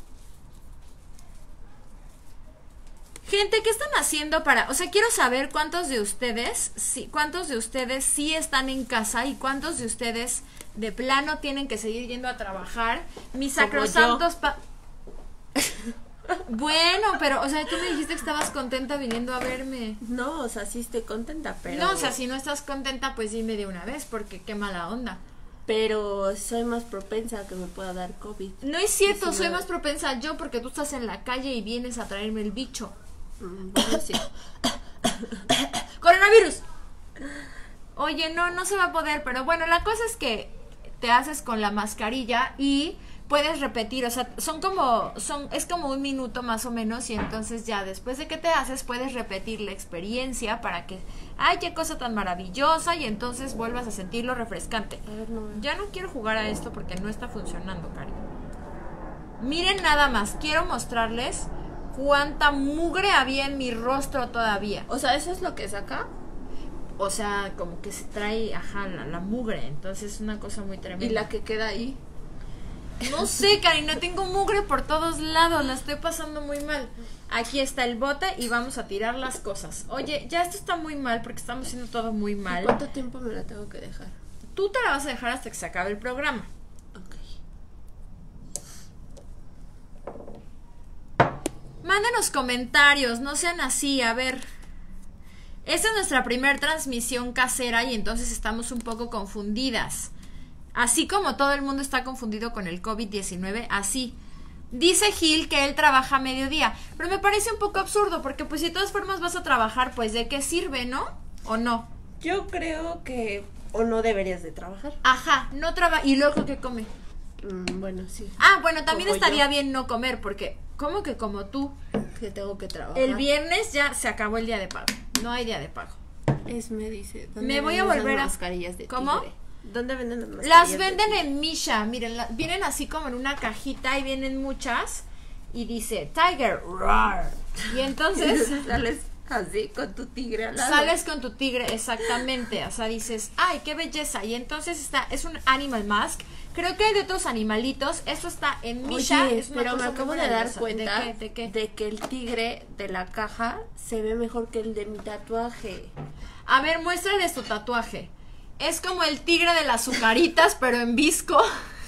Gente, ¿qué están haciendo para...? O sea, quiero saber cuántos de ustedes sí están en casa y cuántos de ustedes de plano tienen que seguir yendo a trabajar. Mis Como sacrosantos Bueno, pero, o sea, tú me dijiste que estabas contenta viniendo a verme. No, o sea, sí estoy contenta, pero... No, o sea, si no estás contenta, pues dime de una vez, porque qué mala onda. Pero soy más propensa a que me pueda dar COVID. No es cierto, 19. soy más propensa yo porque tú estás en la calle y vienes a traerme el bicho. Bueno, sí. ¡Coronavirus! Oye, no se va a poder, pero bueno, la cosa es que te haces con la mascarilla y puedes repetir, o sea, es como un minuto más o menos, y entonces ya después de que te haces puedes repetir la experiencia para que, ay, qué cosa tan maravillosa, y entonces vuelvas a sentirlo refrescante. A ver, no. Ya no quiero jugar a esto porque no está funcionando, Cari. Miren nada más, quiero mostrarles cuánta mugre había en mi rostro todavía. O sea, ¿eso es lo que es acá? O sea, como que se trae, ajá, la mugre, entonces es una cosa muy tremenda. ¿Y la que queda ahí? No sé, Karina, tengo mugre por todos lados, la estoy pasando muy mal. Aquí está el bote y vamos a tirar las cosas. Oye, ya esto está muy mal porque estamos haciendo todo muy mal. ¿Cuánto tiempo me la tengo que dejar? Tú te la vas a dejar hasta que se acabe el programa. Ok. Mándenos comentarios, no sean así, a ver. Esta es nuestra primera transmisión casera y entonces estamos un poco confundidas. Así como todo el mundo está confundido con el COVID-19, así. Dice Gil que él trabaja a mediodía, pero me parece un poco absurdo porque pues si de todas formas vas a trabajar, pues ¿de qué sirve, no? ¿O no? Yo creo que... ¿O no deberías de trabajar? Ajá, no trabaja. ¿Y luego qué come? Bueno, sí. Ah, bueno, también Como estaría yo. bien no comer porque, ¿cómo que como tú? Que tengo que trabajar. El viernes ya se acabó el día de pago. No hay día de pago. Me dice. Me voy a venden volver esas a... mascarillas de ¿Cómo? tigre? ¿Dónde venden las mascarillas? Las venden en Misha, miren, vienen así como en una cajita y vienen muchas y dice Tiger Roar. Y entonces sales así con tu tigre al lado. sales con tu tigre, exactamente, o sea, dices, ay, qué belleza. Y entonces es un animal mask. Creo que hay de otros animalitos. Esto está en Misha. Oye, es una pero me cosa acabo muy de dar maravillosa. cuenta ¿De qué? de que el tigre de la caja se ve mejor que el de mi tatuaje. A ver, muéstrales tu tatuaje. Es como el tigre de las azucaritas, pero en visco.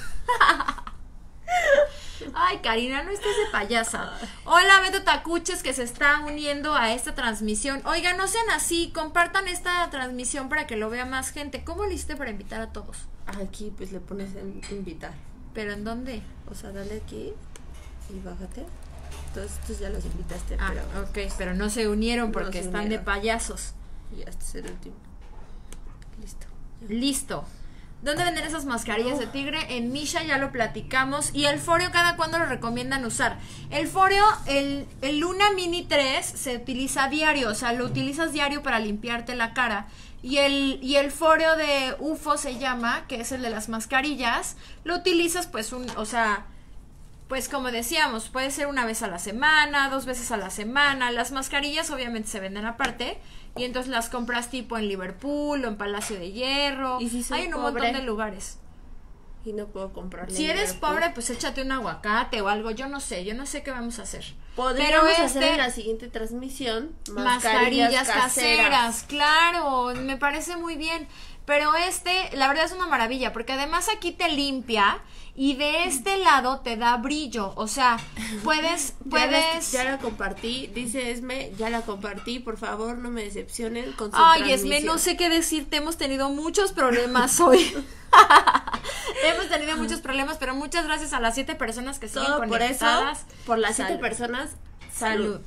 Ay, Karina, no estés de payasa. Hola, Beto Tacuches, que se está uniendo a esta transmisión. Oigan, no sean así, compartan esta transmisión para que lo vea más gente. ¿Cómo le hiciste para invitar a todos? Aquí pues le pones en invitar. ¿Pero en dónde? O sea, dale aquí y bájate. Entonces estos ya los invitaste, Ah, pero ok, pero no se unieron No porque se están unieron. de payasos. ya este es el último. Listo. Listo. ¿Dónde venden esas mascarillas de tigre? En Misha, ya lo platicamos. ¿Y el Foreo cada cuándo lo recomiendan usar? El Foreo, el Luna Mini 3 se utiliza diario, o sea, lo utilizas diario para limpiarte la cara. Y el Foreo de UFO se llama, que es el de las mascarillas, lo utilizas pues o sea, pues como decíamos, puede ser una vez a la semana, 2 veces a la semana. Las mascarillas obviamente se venden aparte y entonces las compras tipo en Liverpool o en Palacio de Hierro. ¿Y si soy hay en un pobre? montón de lugares. Y no puedo comprarle. Si eres Liverpool. pobre, pues échate un aguacate o algo, yo no sé qué vamos a hacer. Podríamos Pero hacer en la siguiente transmisión mascarillas caseras, claro, me parece muy bien. Pero la verdad es una maravilla, porque además aquí te limpia y de este lado te da brillo, o sea, puedes... Ya la compartí, dice Esme, ya la compartí, por favor no me decepcionen con su Ay, Esme, transmisión. no sé qué decirte, hemos tenido muchos problemas hoy. Hemos tenido muchos problemas, pero muchas gracias a las 7 personas que siguen Todo por eso, conectadas. por las 7 Salud. personas, Salud.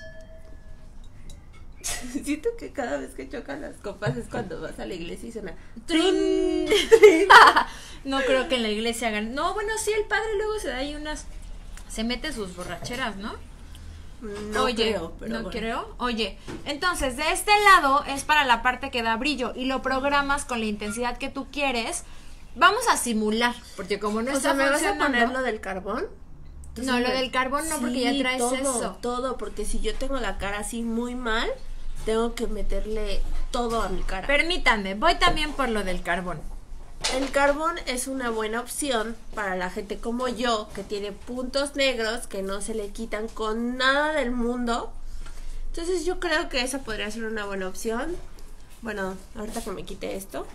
Siento que cada vez que chocan las copas es cuando vas a la iglesia y suena Trin. No creo que en la iglesia hagan. No, bueno, sí, el padre luego se da ahí se mete sus borracheras, ¿no? No Oye, creo, pero no bueno. creo. Oye, entonces de este lado es para la parte que da brillo y lo programas con la intensidad que tú quieres. Vamos a simular, porque como no O está sea, ¿me vas a funcionando. poner lo del carbón? No, lo del carbón no, porque ya traes todo, eso. todo, porque si yo tengo la cara así muy mal, tengo que meterle todo a mi cara. Permítanme, voy también por lo del carbón. El carbón es una buena opción para la gente como yo, que tiene puntos negros que no se le quitan con nada del mundo. Entonces yo creo que esa podría ser una buena opción. Bueno, ahorita que me quite esto.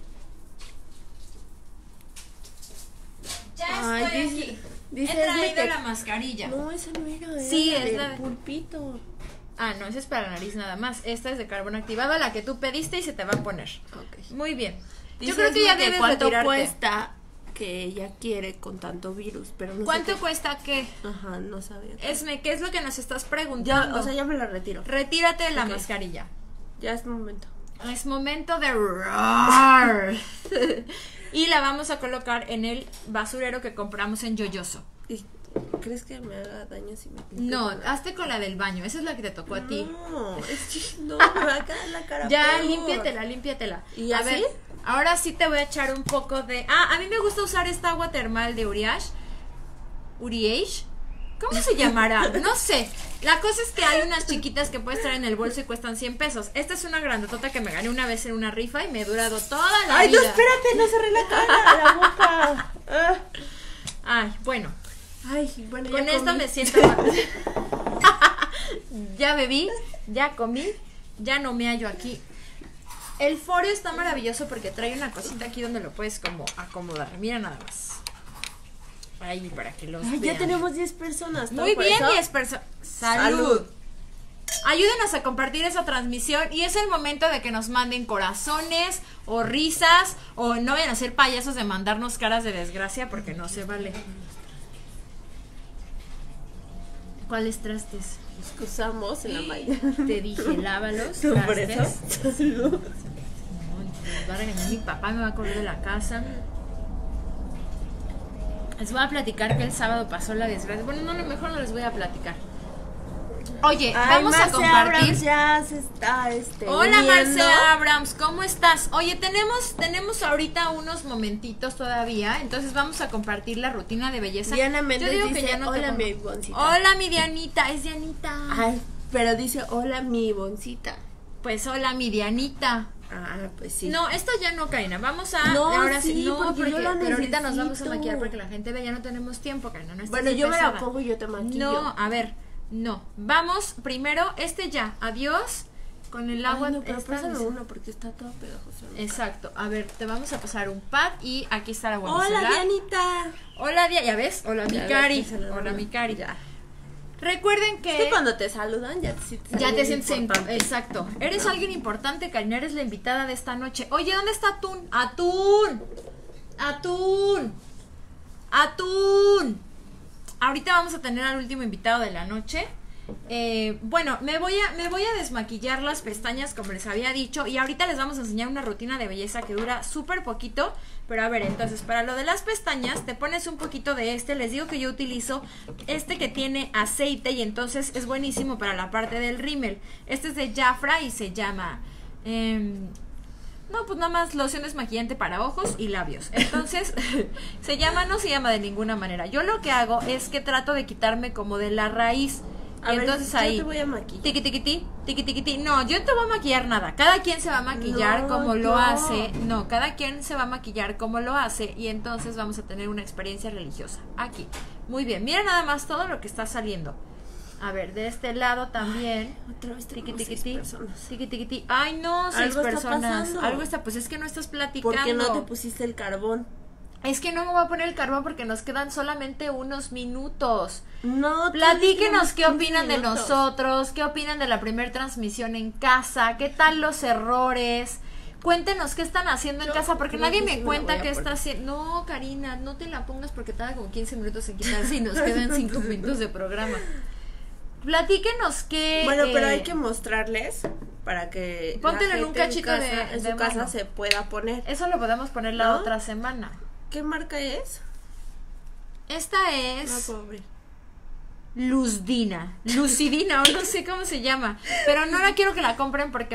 Ya Ay, estoy dice- aquí. dice He Esme traído que- la mascarilla. No, esa no era. Sí, era es del la de- pulpito. Ah, no, esa es para la nariz nada más. Esta es de carbón activado, la que tú pediste y se te va a poner. Ok. Muy bien. Dice Yo creo que ya Esme debes cuánto retirarte. cuesta que ella quiere con tanto virus, pero no ¿Cuánto sé qué. cuesta qué? Ajá, no sabía. Esme, ¿qué es lo que nos estás Ya, preguntando? o sea, ya me la retiro. Retírate de la Ok. mascarilla. Ya es momento. Es momento de roar. y la vamos a colocar en el basurero que compramos en Yoyoso. ¿Y crees que me haga daño si me pinto? No, hazte con la del baño, esa es la que te tocó a ti. No, es que no, me va a quedar la cara Ya, peor. límpiatela. ¿Y a así? ver, ahora sí te voy a echar un poco de... a mí me gusta usar esta agua termal de Uriage. ¿Cómo se llamará? No sé. La cosa es que hay unas chiquitas que puedes traer en el bolso y cuestan 100 pesos. Esta es una grandotota que me gané una vez en una rifa y me ha durado toda la Ay, vida. no, espérate, no cerré la cara, la boca. Ay, bueno. Ay, bueno, Con ya esto comí. me siento mal. Ya bebí, ya comí, ya no me hallo aquí. El Foreo está maravilloso porque trae una cosita aquí donde lo puedes como acomodar. Mira nada más. Ahí para que los Ay, vean. ya tenemos 10 personas. ¿no? Muy Por bien, eso, 10 personas. ¡Salud! Salud. Ayúdenos a compartir esa transmisión y es el momento de que nos manden corazones o risas o no vayan a ser payasos de mandarnos caras de desgracia porque no se vale. ¿Cuáles trastes? Los que usamos en la mañana. Te dije, lávalos. ¿No por eso? trastes. Salud. No, va a regañar mi papá, me va a correr de la casa. Les voy a platicar que el sábado pasó la desgracia. Bueno, no, a lo mejor no les voy a platicar. Oye, Ay, vamos a Marce compartir. Abrams ya se está Hola uniendo. Marce Abrams, ¿cómo estás? Oye, tenemos ahorita unos momentitos todavía, entonces vamos a compartir la rutina de belleza. Diana Méndez Yo digo dice, que ya no te hola, pongo. mi Ivoncita. Hola mi Dianita, es Dianita. Ay, pero dice, hola, mi Ivoncita. Pues hola mi Dianita. Ah, pues sí. No, esto ya no, Karina. Vamos a. No, ahora sí, sí, no, porque yo lo pero ahorita nos vamos a necesito. maquillar porque la gente ve, ya no tenemos tiempo, Karina. No estés Bueno, yo me la pesada. pongo y yo te maquillo. No, a ver, no. Vamos primero, ya. Adiós. Con el agua. Ay, no, pero esta- pásame uno porque está todo pegajoso. Exacto. A ver, te vamos a pasar un pad y aquí está la agua Hola, micelar. Dianita. Hola, ya ves. Hola, mi Ya Cari. ves que se la Hola, dan. mi Cari. Ya. Recuerden Es que que. cuando te saludan ya te sientes Ya te alguien sientes importante. exacto. Eres alguien importante, Karina, eres la invitada de esta noche. Oye, ¿dónde está Atún? ¡Atún! ¡Atún! ¡Atún! Ahorita vamos a tener al último invitado de la noche. Bueno, me voy a desmaquillar las pestañas como les había dicho y ahorita les vamos a enseñar una rutina de belleza que dura súper poquito, pero a ver, entonces para lo de las pestañas te pones un poquito de les digo que yo utilizo este que tiene aceite y entonces es buenísimo para la parte del rímel. Este es de Jafra y se llama no, pues nada más loción desmaquillante para ojos y labios. Entonces, no se llama de ninguna manera. Yo lo que hago es que trato de quitarme como de la raíz. A ver, entonces yo ahí te voy a maquillar. tiqui tiqui tiqui. No, yo no te voy a maquillar nada. Cada quien se va a maquillar No, como lo yo. hace. No, cada quien se va a maquillar como lo hace y entonces vamos a tener una experiencia religiosa. Aquí. Muy bien. Mira nada más todo lo que está saliendo. A ver, de este lado también. Otra vez Tiqui tenemos tiqui 6 ti. personas. Tiqui tiqui ti. Ay, no, 6 Algo está personas. pasando. Algo está, pues es que no estás platicando. ¿Por qué no te pusiste el carbón? Es que no me voy a poner el carbón porque nos quedan solamente unos minutos. No, Platíquenos qué opinan de 15 minutos. nosotros, qué opinan de la primera transmisión en casa, qué tal los errores. Cuéntenos qué están haciendo en Yo casa, porque creo nadie que me sí me cuenta la voy a qué poner. está haciendo. No, Karina, no te la pongas porque tarda como 15 minutos en quitarse y nos quedan 5 minutos de programa. Platíquenos qué. Bueno, pero hay que mostrarles para que Póntelo la en un gente cachito casa, de en su casa mano. se pueda poner. Eso lo podemos poner la ¿No? otra semana. ¿Qué marca es? Esta No es puedo abrir. Lucidina, o no sé cómo se llama, pero no la quiero que la compren porque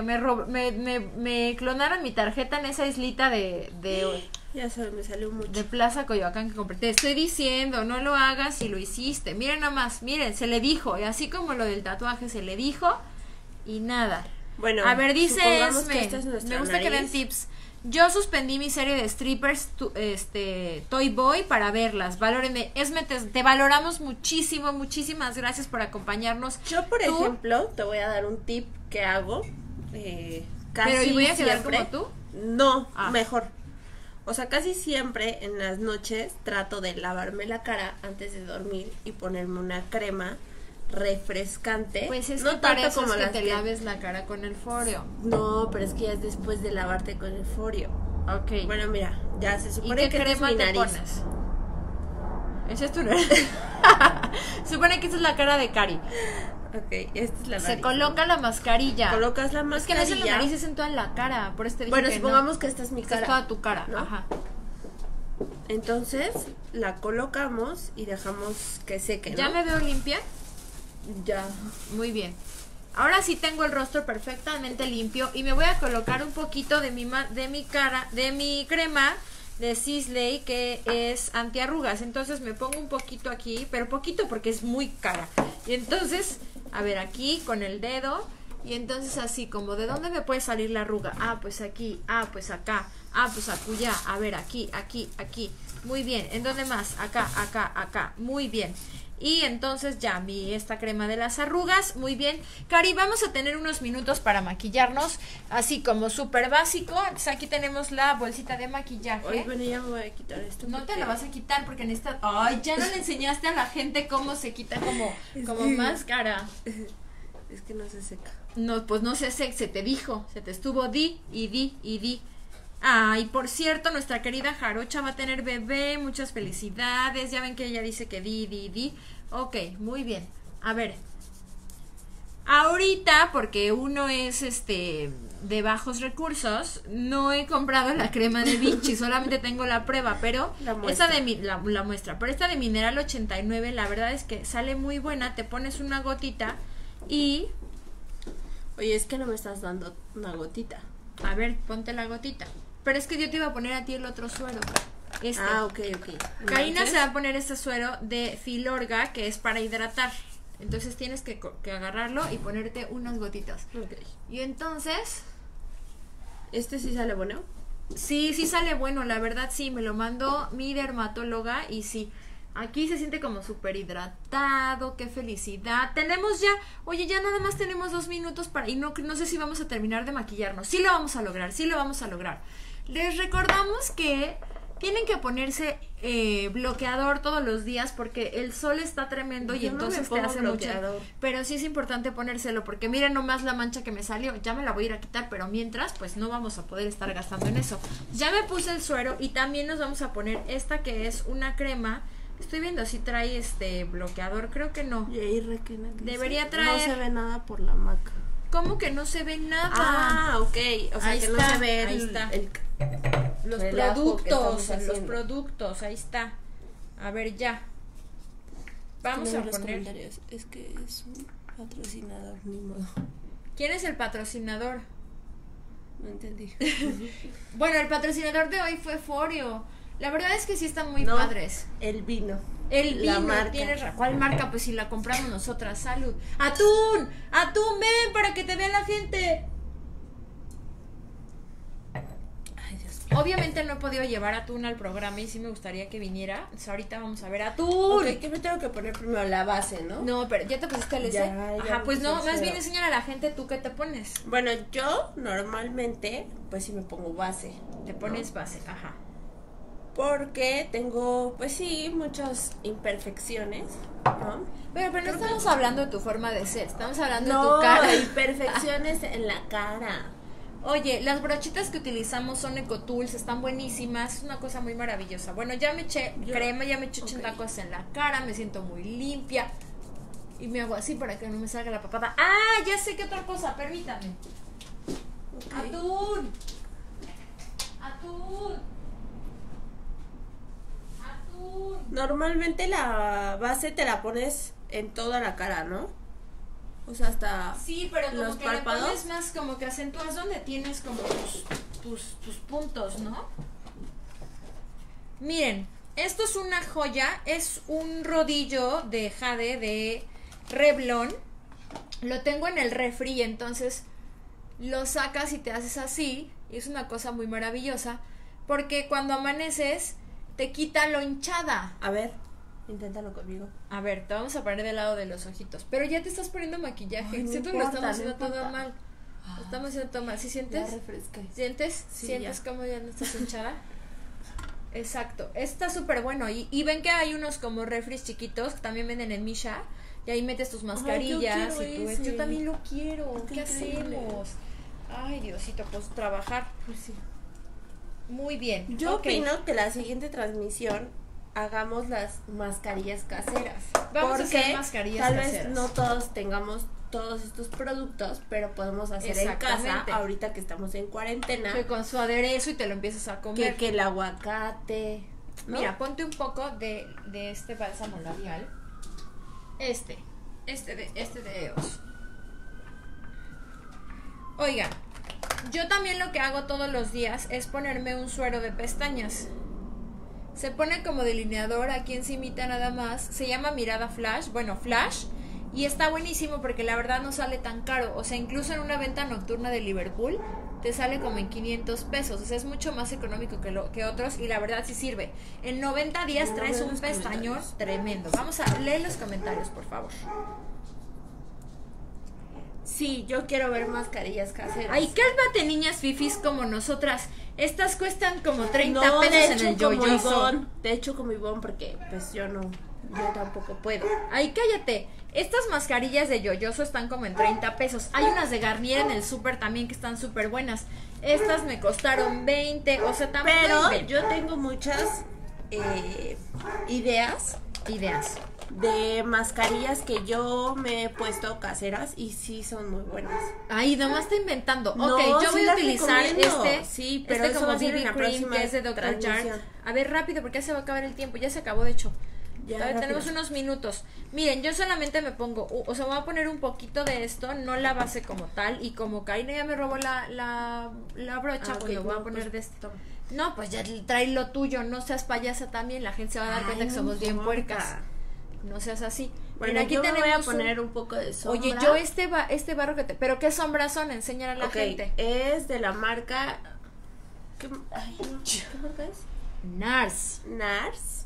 me clonaron mi tarjeta en esa islita de Ya sabes, me salió mucho. Plaza Coyoacán que compré. Te estoy diciendo, no lo hagas si lo hiciste. Miren nada más, miren, se le dijo, y así como lo del tatuaje se le dijo y nada. Bueno, A ver, dice supongamos que Esme, esta es nuestra me gusta que den nariz. tips. Yo suspendí mi serie de strippers Toy Boy para verlas. Valórenme. Esme, te valoramos muchísimo, muchísimas gracias por acompañarnos. Yo, por Tú- ejemplo, te voy a dar un tip que hago. Casi Pero ¿y voy a quedar siempre. como tú? No, Ah. mejor. O sea, casi siempre en las noches trato de lavarme la cara antes de dormir y ponerme una crema refrescante. Pues es no que para tanto eso como es que las te laves la cara con el Foreo. No, pero es que ya es después de lavarte con el Foreo. Ok. Bueno, mira, ya se ¿Y supone qué que esta es crema mi te nariz. pones? Esa es tu nariz. Supone que esa es la cara de Cari. Ok, esta es la nariz. Se coloca la mascarilla. Colocas la Es que mascarilla. no es en la nariz, es en toda la cara. Por eso te dije Bueno, que supongamos no. que esta es mi Esta cara. es toda tu cara. ¿no? Ajá. Entonces la colocamos y dejamos que seque, ¿no? ¿Ya me veo limpia? Ya. Muy bien. Ahora sí tengo el rostro perfectamente limpio y me voy a colocar un poquito de mi crema de Sisley, que es antiarrugas. Entonces me pongo un poquito aquí, pero poquito porque es muy cara. Y entonces, a ver, aquí con el dedo. Y entonces así, como ¿de dónde me puede salir la arruga? Ah, pues aquí, ah, pues acá, ah, pues acullá, a ver, aquí, aquí, aquí. Muy bien, ¿en dónde más? Acá, acá, acá, muy bien. Y entonces ya esta crema de las arrugas, muy bien. Cari, vamos a tener unos minutos para maquillarnos, así como súper básico. Entonces aquí tenemos la bolsita de maquillaje. Oye, bueno, ya me voy a quitar esto. No te la vas a quitar porque necesitas... Ay, ya no le enseñaste a la gente cómo se quita como máscara. Es que no se seca. No, pues no sé, se te dijo, se te estuvo di y di y di. Ay, por cierto, nuestra querida Jarocha va a tener bebé, muchas felicidades. Ya ven que ella dice que di. Ok, muy bien. A ver, ahorita, porque uno es de bajos recursos, no he comprado la crema de Vichy, solamente tengo la prueba, pero La muestra. esta de la muestra, pero esta de Mineral 89, la verdad es que sale muy buena. Te pones una gotita y... Oye, es que no me estás dando una gotita. A ver, ponte la gotita. Pero es que yo te iba a poner a ti el otro suero. Ah, ok. Karina se va a poner este suero de Filorga, que es para hidratar. Entonces tienes que agarrarlo y ponerte unas gotitas. Ok. Y entonces... ¿Este sí sale bueno? Sí sale bueno, la verdad sí, me lo mandó mi dermatóloga y sí. Aquí se siente como súper hidratado, qué felicidad. Tenemos ya, oye, ya nada más tenemos 2 minutos para, y no sé si vamos a terminar de maquillarnos. Sí lo vamos a lograr, sí lo vamos a lograr. Les recordamos que tienen que ponerse bloqueador todos los días porque el sol está tremendo y Yo no entonces me te pongo hace bloqueador. mucho. Pero sí es importante ponérselo porque miren nomás la mancha que me salió. Ya me la voy a ir a quitar, pero mientras pues no vamos a poder estar gastando en eso. Ya me puse el suero y también nos vamos a poner esta que es una crema. Estoy viendo si trae bloqueador, creo que no. Y ahí requena que Debería no traer. se ve nada por la maca. ¿Cómo que no se ve nada? Ah, ok. O sea, Ahí que está, no se ve ahí está. Los relajo que estamos productos, los haciendo. productos, ahí está. A ver, ya. Vamos a los poner. comentarios. Es que es un patrocinador, ni modo. ¿Quién es el patrocinador? No entendí. Bueno, el patrocinador de hoy fue Foreo. La verdad es que sí están muy No, padres. el vino. El vino, La marca. tienes razón. ¿Cuál marca? Pues si la compramos nosotras. Salud. ¡Atún! ¡Atún, ven para que te vea la gente! Ay, Dios mío. Obviamente no he podido llevar atún al programa y sí me gustaría que viniera. Entonces ahorita vamos a ver atún. Ok, que me tengo que poner primero la base, ¿no? No, pero ya te pusiste el S. Ya, ya Ajá, me pues puse no, el más cero. bien enseñale a la gente tú qué te pones. Bueno, yo normalmente, pues sí me pongo base. Te pones base, ajá. Porque tengo, pues sí, muchas imperfecciones, ¿no? Pero no estamos hablando de tu forma de ser, estamos hablando de No, tu cara. imperfecciones en la cara. Oye, las brochitas que utilizamos son EcoTools, están buenísimas, es una cosa muy maravillosa. Bueno, ya me eché crema, ya me eché 80 cosas en la cara, me siento muy limpia. Y me hago así para que no me salga la papada. ¡Ah! Ya sé qué otra cosa, permítame. Ok. ¡Atún! ¡Atún! ¡Atún! Normalmente la base te la pones en toda la cara, ¿no? O sea, hasta... Sí, pero como los que párpados. le pones más, como que acentúas donde tienes como tus puntos, ¿no? Miren, esto es una joya, es un rodillo de jade de Revlon. Lo tengo en el refri, entonces lo sacas y te haces así. Y es una cosa muy maravillosa, porque cuando amaneces te quita lo hinchada. A ver, inténtalo conmigo. A ver, te vamos a poner del lado de los ojitos. Pero ya te estás poniendo maquillaje. Ay, no Siento que lo importa, estamos haciendo no todo importa. mal. Lo estamos haciendo todo mal. ¿Sí sientes? Ya refresqué. ¿Sientes? Sí, ¿Sientes ya. cómo ya no estás hinchada? Exacto. Está súper bueno. Y ven que hay unos como refris chiquitos que también venden en Misha. Y ahí metes tus mascarillas. quiero Y tú ese. yo también lo quiero. Qué ¿Qué increíble. hacemos? Ay, Diosito, pues trabajar. Pues sí. Muy bien. Yo Ok. opino que la siguiente transmisión hagamos las mascarillas caseras. Vamos a porque hacer mascarillas tal caseras. vez no todos tengamos todos estos productos, pero podemos hacer en casa Exactamente. ahorita que estamos en cuarentena. Que con su aderezo y te lo empiezas a comer. Que el aguacate, ¿no? Mira, ponte un poco de este bálsamo labial. Este de EOS. Oigan, yo también lo que hago todos los días es ponerme un suero de pestañas. Se pone como delineador aquí encimita nada más. Se llama Mirada Flash, bueno, Flash. Y está buenísimo porque la verdad no sale tan caro. O sea, incluso en una venta nocturna de Liverpool te sale como en 500 pesos. O sea, es mucho más económico que otros. Y la verdad sí sirve. En 90 días traes un pestañón tremendo. Vamos a leer los comentarios, por favor. Sí, yo quiero ver mascarillas caseras. Ay, cálmate, niñas fifis como nosotras. Estas cuestan como 30 no, pesos de en hecho, el como Yoyoso. Ivonne. De hecho, como Ivonne, porque pues yo tampoco puedo. Ay, cállate. Estas mascarillas de Yoyoso están como en 30 pesos. Hay unas de Garnier en el súper también que están súper buenas. Estas me costaron 20, o sea, también. Pero yo tengo muchas ideas de mascarillas que yo me he puesto caseras y sí son muy buenas. Ay, nomás está inventando. No, ok, yo sí voy a las utilizar recomiendo. este. Sí, pero eso como va a ser en BB la Cream, próxima que es de Dr. transmisión. Jart. A ver, rápido, porque ya se va a acabar el tiempo. Ya se acabó, de hecho. Ya, Todavía rápido. tenemos unos minutos. Miren, yo solamente me pongo, o sea, voy a poner un poquito de esto, no la base como tal. Y como Karina ya me robó la brocha, pues ok, lo voy a no, poner pues, de este. toma. No, pues ya trae lo tuyo, no seas payasa también. La gente se va a dar cuenta Ay, que somos no bien importa. puercas. No seas así. Bueno, Mira, aquí yo me tenemos voy a poner un poco de sombra. Oye, yo este barro que te... ¿Pero qué sombras son? Enséñale a la Ok, gente. es de la marca... ¿Qué marca es? NARS. NARS.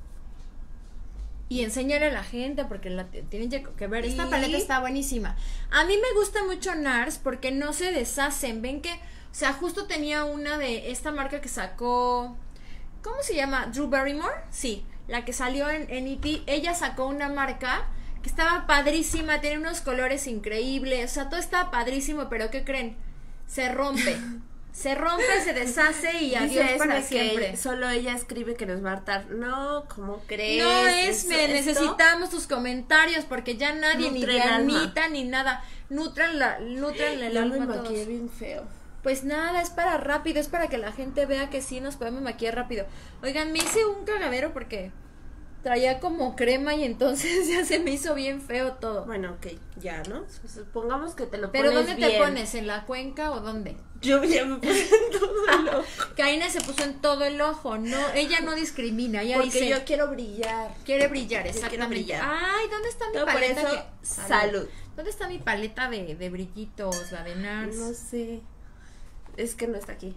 Y enséñale a la gente porque la tienen que ver. Esta Y- paleta está buenísima. A mí me gusta mucho NARS porque no se deshacen. Ven que... O sea, justo tenía una de esta marca que sacó... ¿Cómo se llama? ¿Drew Barrymore? Sí, la que salió en E.T. Ella sacó una marca que estaba padrísima, tiene unos colores increíbles, o sea, todo estaba padrísimo, pero ¿qué creen? Se rompe. Se rompe, se deshace y adiós Dice para Esme que siempre. solo ella escribe que nos va a hartar. No, ¿cómo crees? No, Esme, Esto- necesitamos tus comentarios porque ya nadie, ni nutre el alma. Dianita, ni nada, nutran el Yo me alma a todos. maquillé bien feo. Pues nada, es para rápido, es para que la gente vea que sí nos podemos maquillar rápido. Oigan, me hice un cagadero porque traía como crema y entonces ya se me hizo bien feo todo. Bueno, ok, ya, ¿no? Supongamos que te lo ¿Pero pones dónde bien. te pones? ¿En la cuenca o dónde? Yo ya me puse en todo el ojo. Karina se puso en todo el ojo, no, ella no discrimina, ella Porque dice, yo quiero brillar. quiere brillar, quiero exactamente. brillar. Ay, ¿dónde está mi No, por paleta? eso, salud. ¿Dónde está mi paleta de brillitos, la de NARS? No sé. Es que no está aquí.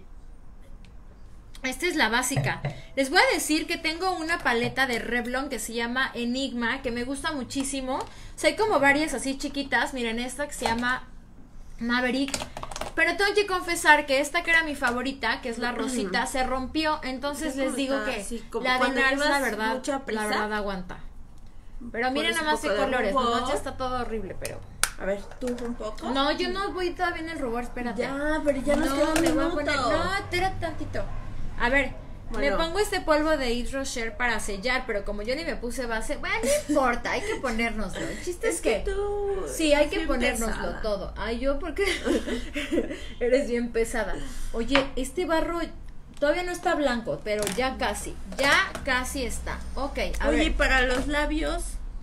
Esta es la básica. Les voy a decir que tengo una paleta de Revlon que se llama Enigma, que me gusta muchísimo. O sea, hay como varias así chiquitas. Miren, esta que se llama Maverick. Pero tengo que confesar que esta que era mi favorita, que es la rosita, se rompió. Entonces ¿Ya les cómo digo está? que Sí, como la de cuando NARS, la llevas verdad, mucha prisa. la verdad aguanta. Pero miren Pones un nada más de poco de colores, rubor. nomás ya está todo horrible, pero... A ver, tú un poco. No, yo no voy todavía en el rubor, espérate. Ya, pero ya nos queda un me voy a minuto. poner. No, espérate tantito. A ver, Bueno. me pongo este polvo de Yves Rocher para sellar, pero como yo ni me puse base, bueno, no importa, hay que ponérnoslo. El chiste es que tú sí, hay eres que bien ponérnoslo pesada. todo. Ay, yo porque eres bien pesada. Oye, este barro todavía no está blanco, pero ya casi está. Ok, a Oye, ver. para los labios.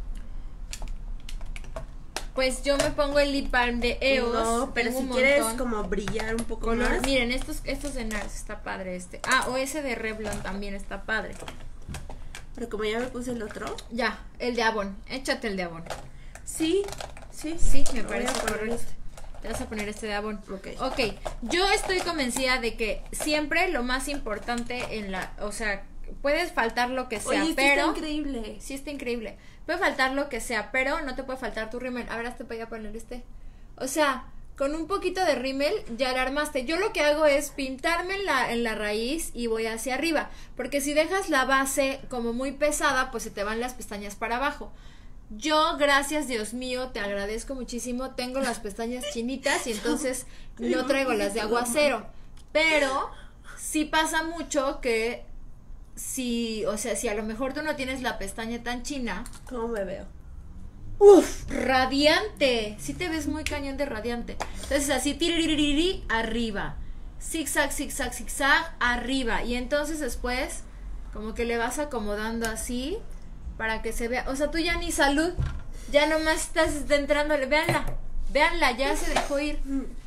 Pues yo me pongo el lip balm de EOS. No, pero tengo si un quieres montón. como brillar un poco Color, más. miren, estos de NARS está padre este. Ah, o ese de Revlon también está padre. Pero como ya me puse el otro. Ya, el de Avon, échate el de Avon. Sí. Sí, me voy a parece poner correcto. Te vas a poner este de Avon. Ok. Yo estoy convencida de que siempre lo más importante o sea, puedes faltar lo que sea, Oye, esto pero... está increíble. Sí, está increíble. Puede faltar lo que sea, pero no te puede faltar tu rímel. A ver, hasta para allá poner este. O sea, con un poquito de rímel ya la armaste. Yo lo que hago es pintarme en la raíz y voy hacia arriba. Porque si dejas la base como muy pesada, pues se te van las pestañas para abajo. Yo, gracias Dios mío, te agradezco muchísimo. Tengo las pestañas chinitas y entonces no traigo las de aguacero. Pero sí pasa mucho que si a lo mejor tú no tienes la pestaña tan china, ¿Cómo me veo? ¡uf! Radiante. Sí te ves muy cañón de radiante. Entonces así, tiriririri, arriba. Zigzag, zigzag, zigzag, arriba. Y entonces después, como que le vas acomodando así para que se vea. O sea, tú ya ni salud, ya nomás estás entrándole. Véanla, ya se dejó ir.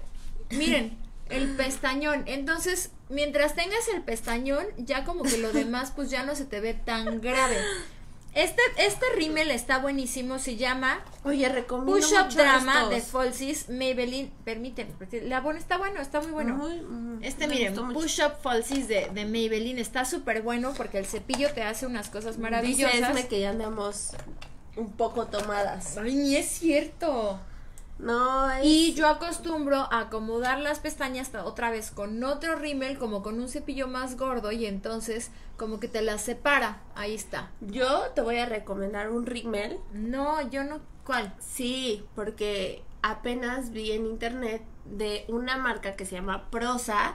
Miren, el pestañón. Entonces, mientras tengas el pestañón, ya como que lo demás pues ya no se te ve tan grave. Este rímel está buenísimo, se llama Oye, recomiendo Push Up mucho Drama estos. de Falsies Maybelline. Permítanme, está bueno, está muy bueno. Me Miren, gustó mucho. Push Up Falsies de Maybelline está súper bueno porque el cepillo te hace unas cosas maravillosas. Dice Esme que ya andamos un poco tomadas. Ay, ni es cierto. No, es... Y yo acostumbro a acomodar las pestañas otra vez con otro rímel, como con un cepillo más gordo, y entonces como que te las separa. Ahí está. Yo te voy a recomendar un rímel. No, yo no. ¿Cuál? Sí, porque apenas vi en internet de una marca que se llama Prosa,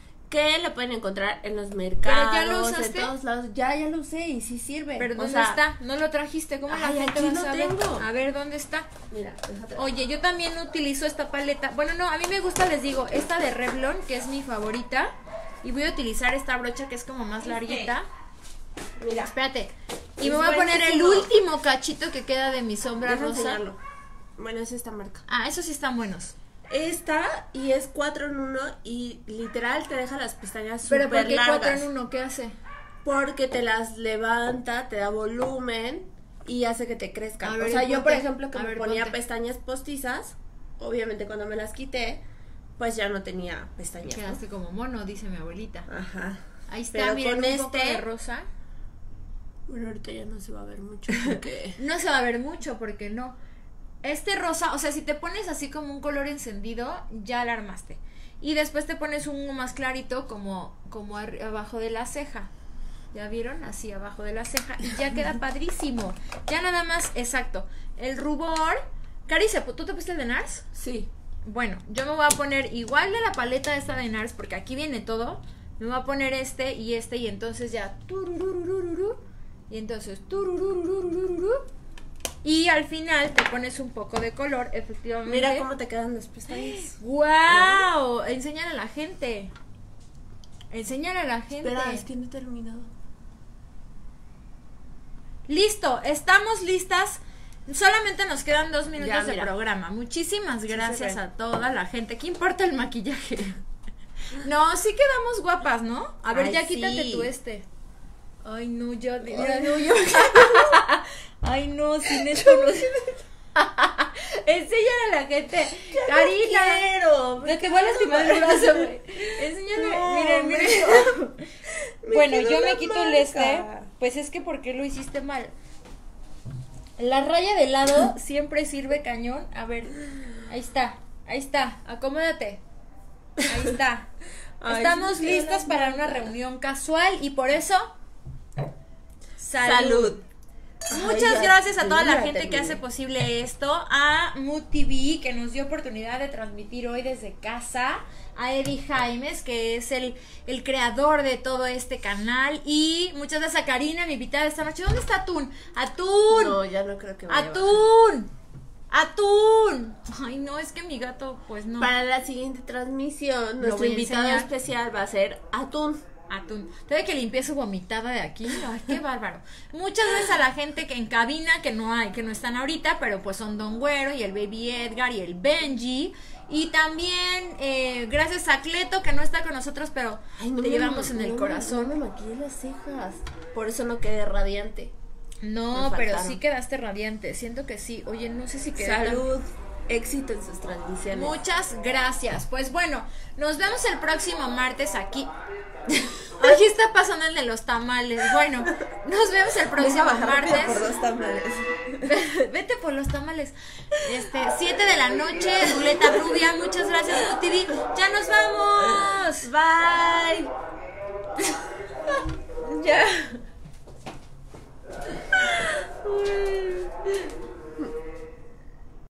que lo pueden encontrar en los mercados, ¿Pero ya lo usaste? en todos lados. Ya lo usé y sí sirve. ¿Pero O dónde sea, está? ¿No lo trajiste? ¿Cómo la ay, gente aquí va a lo saber? tengo. A ver, ¿dónde está? Mira, déjate. Oye, yo también utilizo esta paleta. Bueno, no, a mí me gusta, les digo, esta de Revlon, que es mi favorita. Y voy a utilizar esta brocha que es como más larguita. Mira, Espérate. Y Es me voy a poner el buenísimo. último cachito que queda de mi sombra deja rosa. enseñarlo. Bueno, es esta marca. Ah, esos sí están buenos. Esta y es 4 en 1 y literal te deja las pestañas Pero súper ¿por qué largas. 4 en 1? ¿Qué hace? Porque te las levanta, te da volumen y hace que te crezcan. A ver, O sea, yo por ponte. ejemplo que A me ver, ponía ponte. pestañas postizas, obviamente cuando me las quité, pues ya no tenía pestañas, ¿no? Quedaste como mono, dice mi abuelita. Ajá. Ahí está, Pero miren, con un poco este- de rosa. Bueno, ahorita ya no se va a ver mucho porque... No se va a ver mucho porque no. Este rosa, o sea, si te pones así como un color encendido, ya la armaste. Y después te pones uno más clarito como abajo de la ceja. ¿Ya vieron? Así abajo de la ceja. Y ya queda padrísimo. Ya nada más, exacto. El rubor. Caricia, ¿tú te pusiste el de NARS? Sí. Bueno, yo me voy a poner igual de la paleta esta de NARS porque aquí viene todo. Me voy a poner este y entonces ya turururururu, y entonces turururururu, y al final te pones un poco de color, efectivamente. Mira cómo te quedan las pestañas. ¡Wow! Enséñale a la gente. Enséñale a la gente. Espera, es que no he terminado. Listo, estamos listas. Solamente nos quedan 2 minutos Ya, de mira. programa. Muchísimas se gracias ve. a toda la gente. ¿Qué importa el maquillaje? No, sí quedamos guapas, ¿no? A ver, Ay, ya quítate sí. tú este. Ay, no, ya. Ay, no, yo. Ay, no, sin esto no. Enséñale a la gente. Karina. Quiero. No te voy a lastimar el brazo, güey. Enséñale. No, miren, miren. me Bueno, quedó yo la me quito el marca. este. Pues es que ¿por qué lo hiciste mal? La raya de lado siempre sirve cañón. A ver, ahí está, acomódate. Ahí está. Ay, Estamos se me quedó listas la para una marca. reunión casual y por eso salud. Salud. Muchas Ay, gracias a ya, toda yo la ya gente que terminé. hace posible esto, a Mood TV que nos dio oportunidad de transmitir hoy desde casa, a Eddie Jaimes que es el creador de todo este canal, y muchas gracias a Karina, mi invitada esta noche. ¿Dónde está Atún? ¡Atún! No, ya no creo que vaya a bajar. ¡Atún! ¡Atún! Ay, no, es que mi gato, pues no. Para la siguiente transmisión, Lo nuestro voy a invitado enseñar. especial va a ser Atún. Atún. Tengo que limpiar su vomitada de aquí. Ay, qué bárbaro. Muchas gracias a la gente que en cabina, que no están ahorita, pero pues son Don Güero y el Baby Edgar y el Benji. Y también gracias a Cleto, que no está con nosotros, pero te llevamos en el corazón. No me maquillé las cejas. Por eso no quedé radiante. No, Me pero faltaron. sí quedaste radiante. Siento que sí. Oye, no sé si quedé tan- Salud. Éxito en sus transmisiones. Muchas gracias. Pues bueno, nos vemos el próximo martes aquí. Aquí está pasando el de los tamales. Bueno, nos vemos el próximo martes. Por dos tamales. Vete por los tamales. 7 de la noche, ruleta rubia. Muchas gracias, Mood TV. Ya nos vamos. Bye. Ya.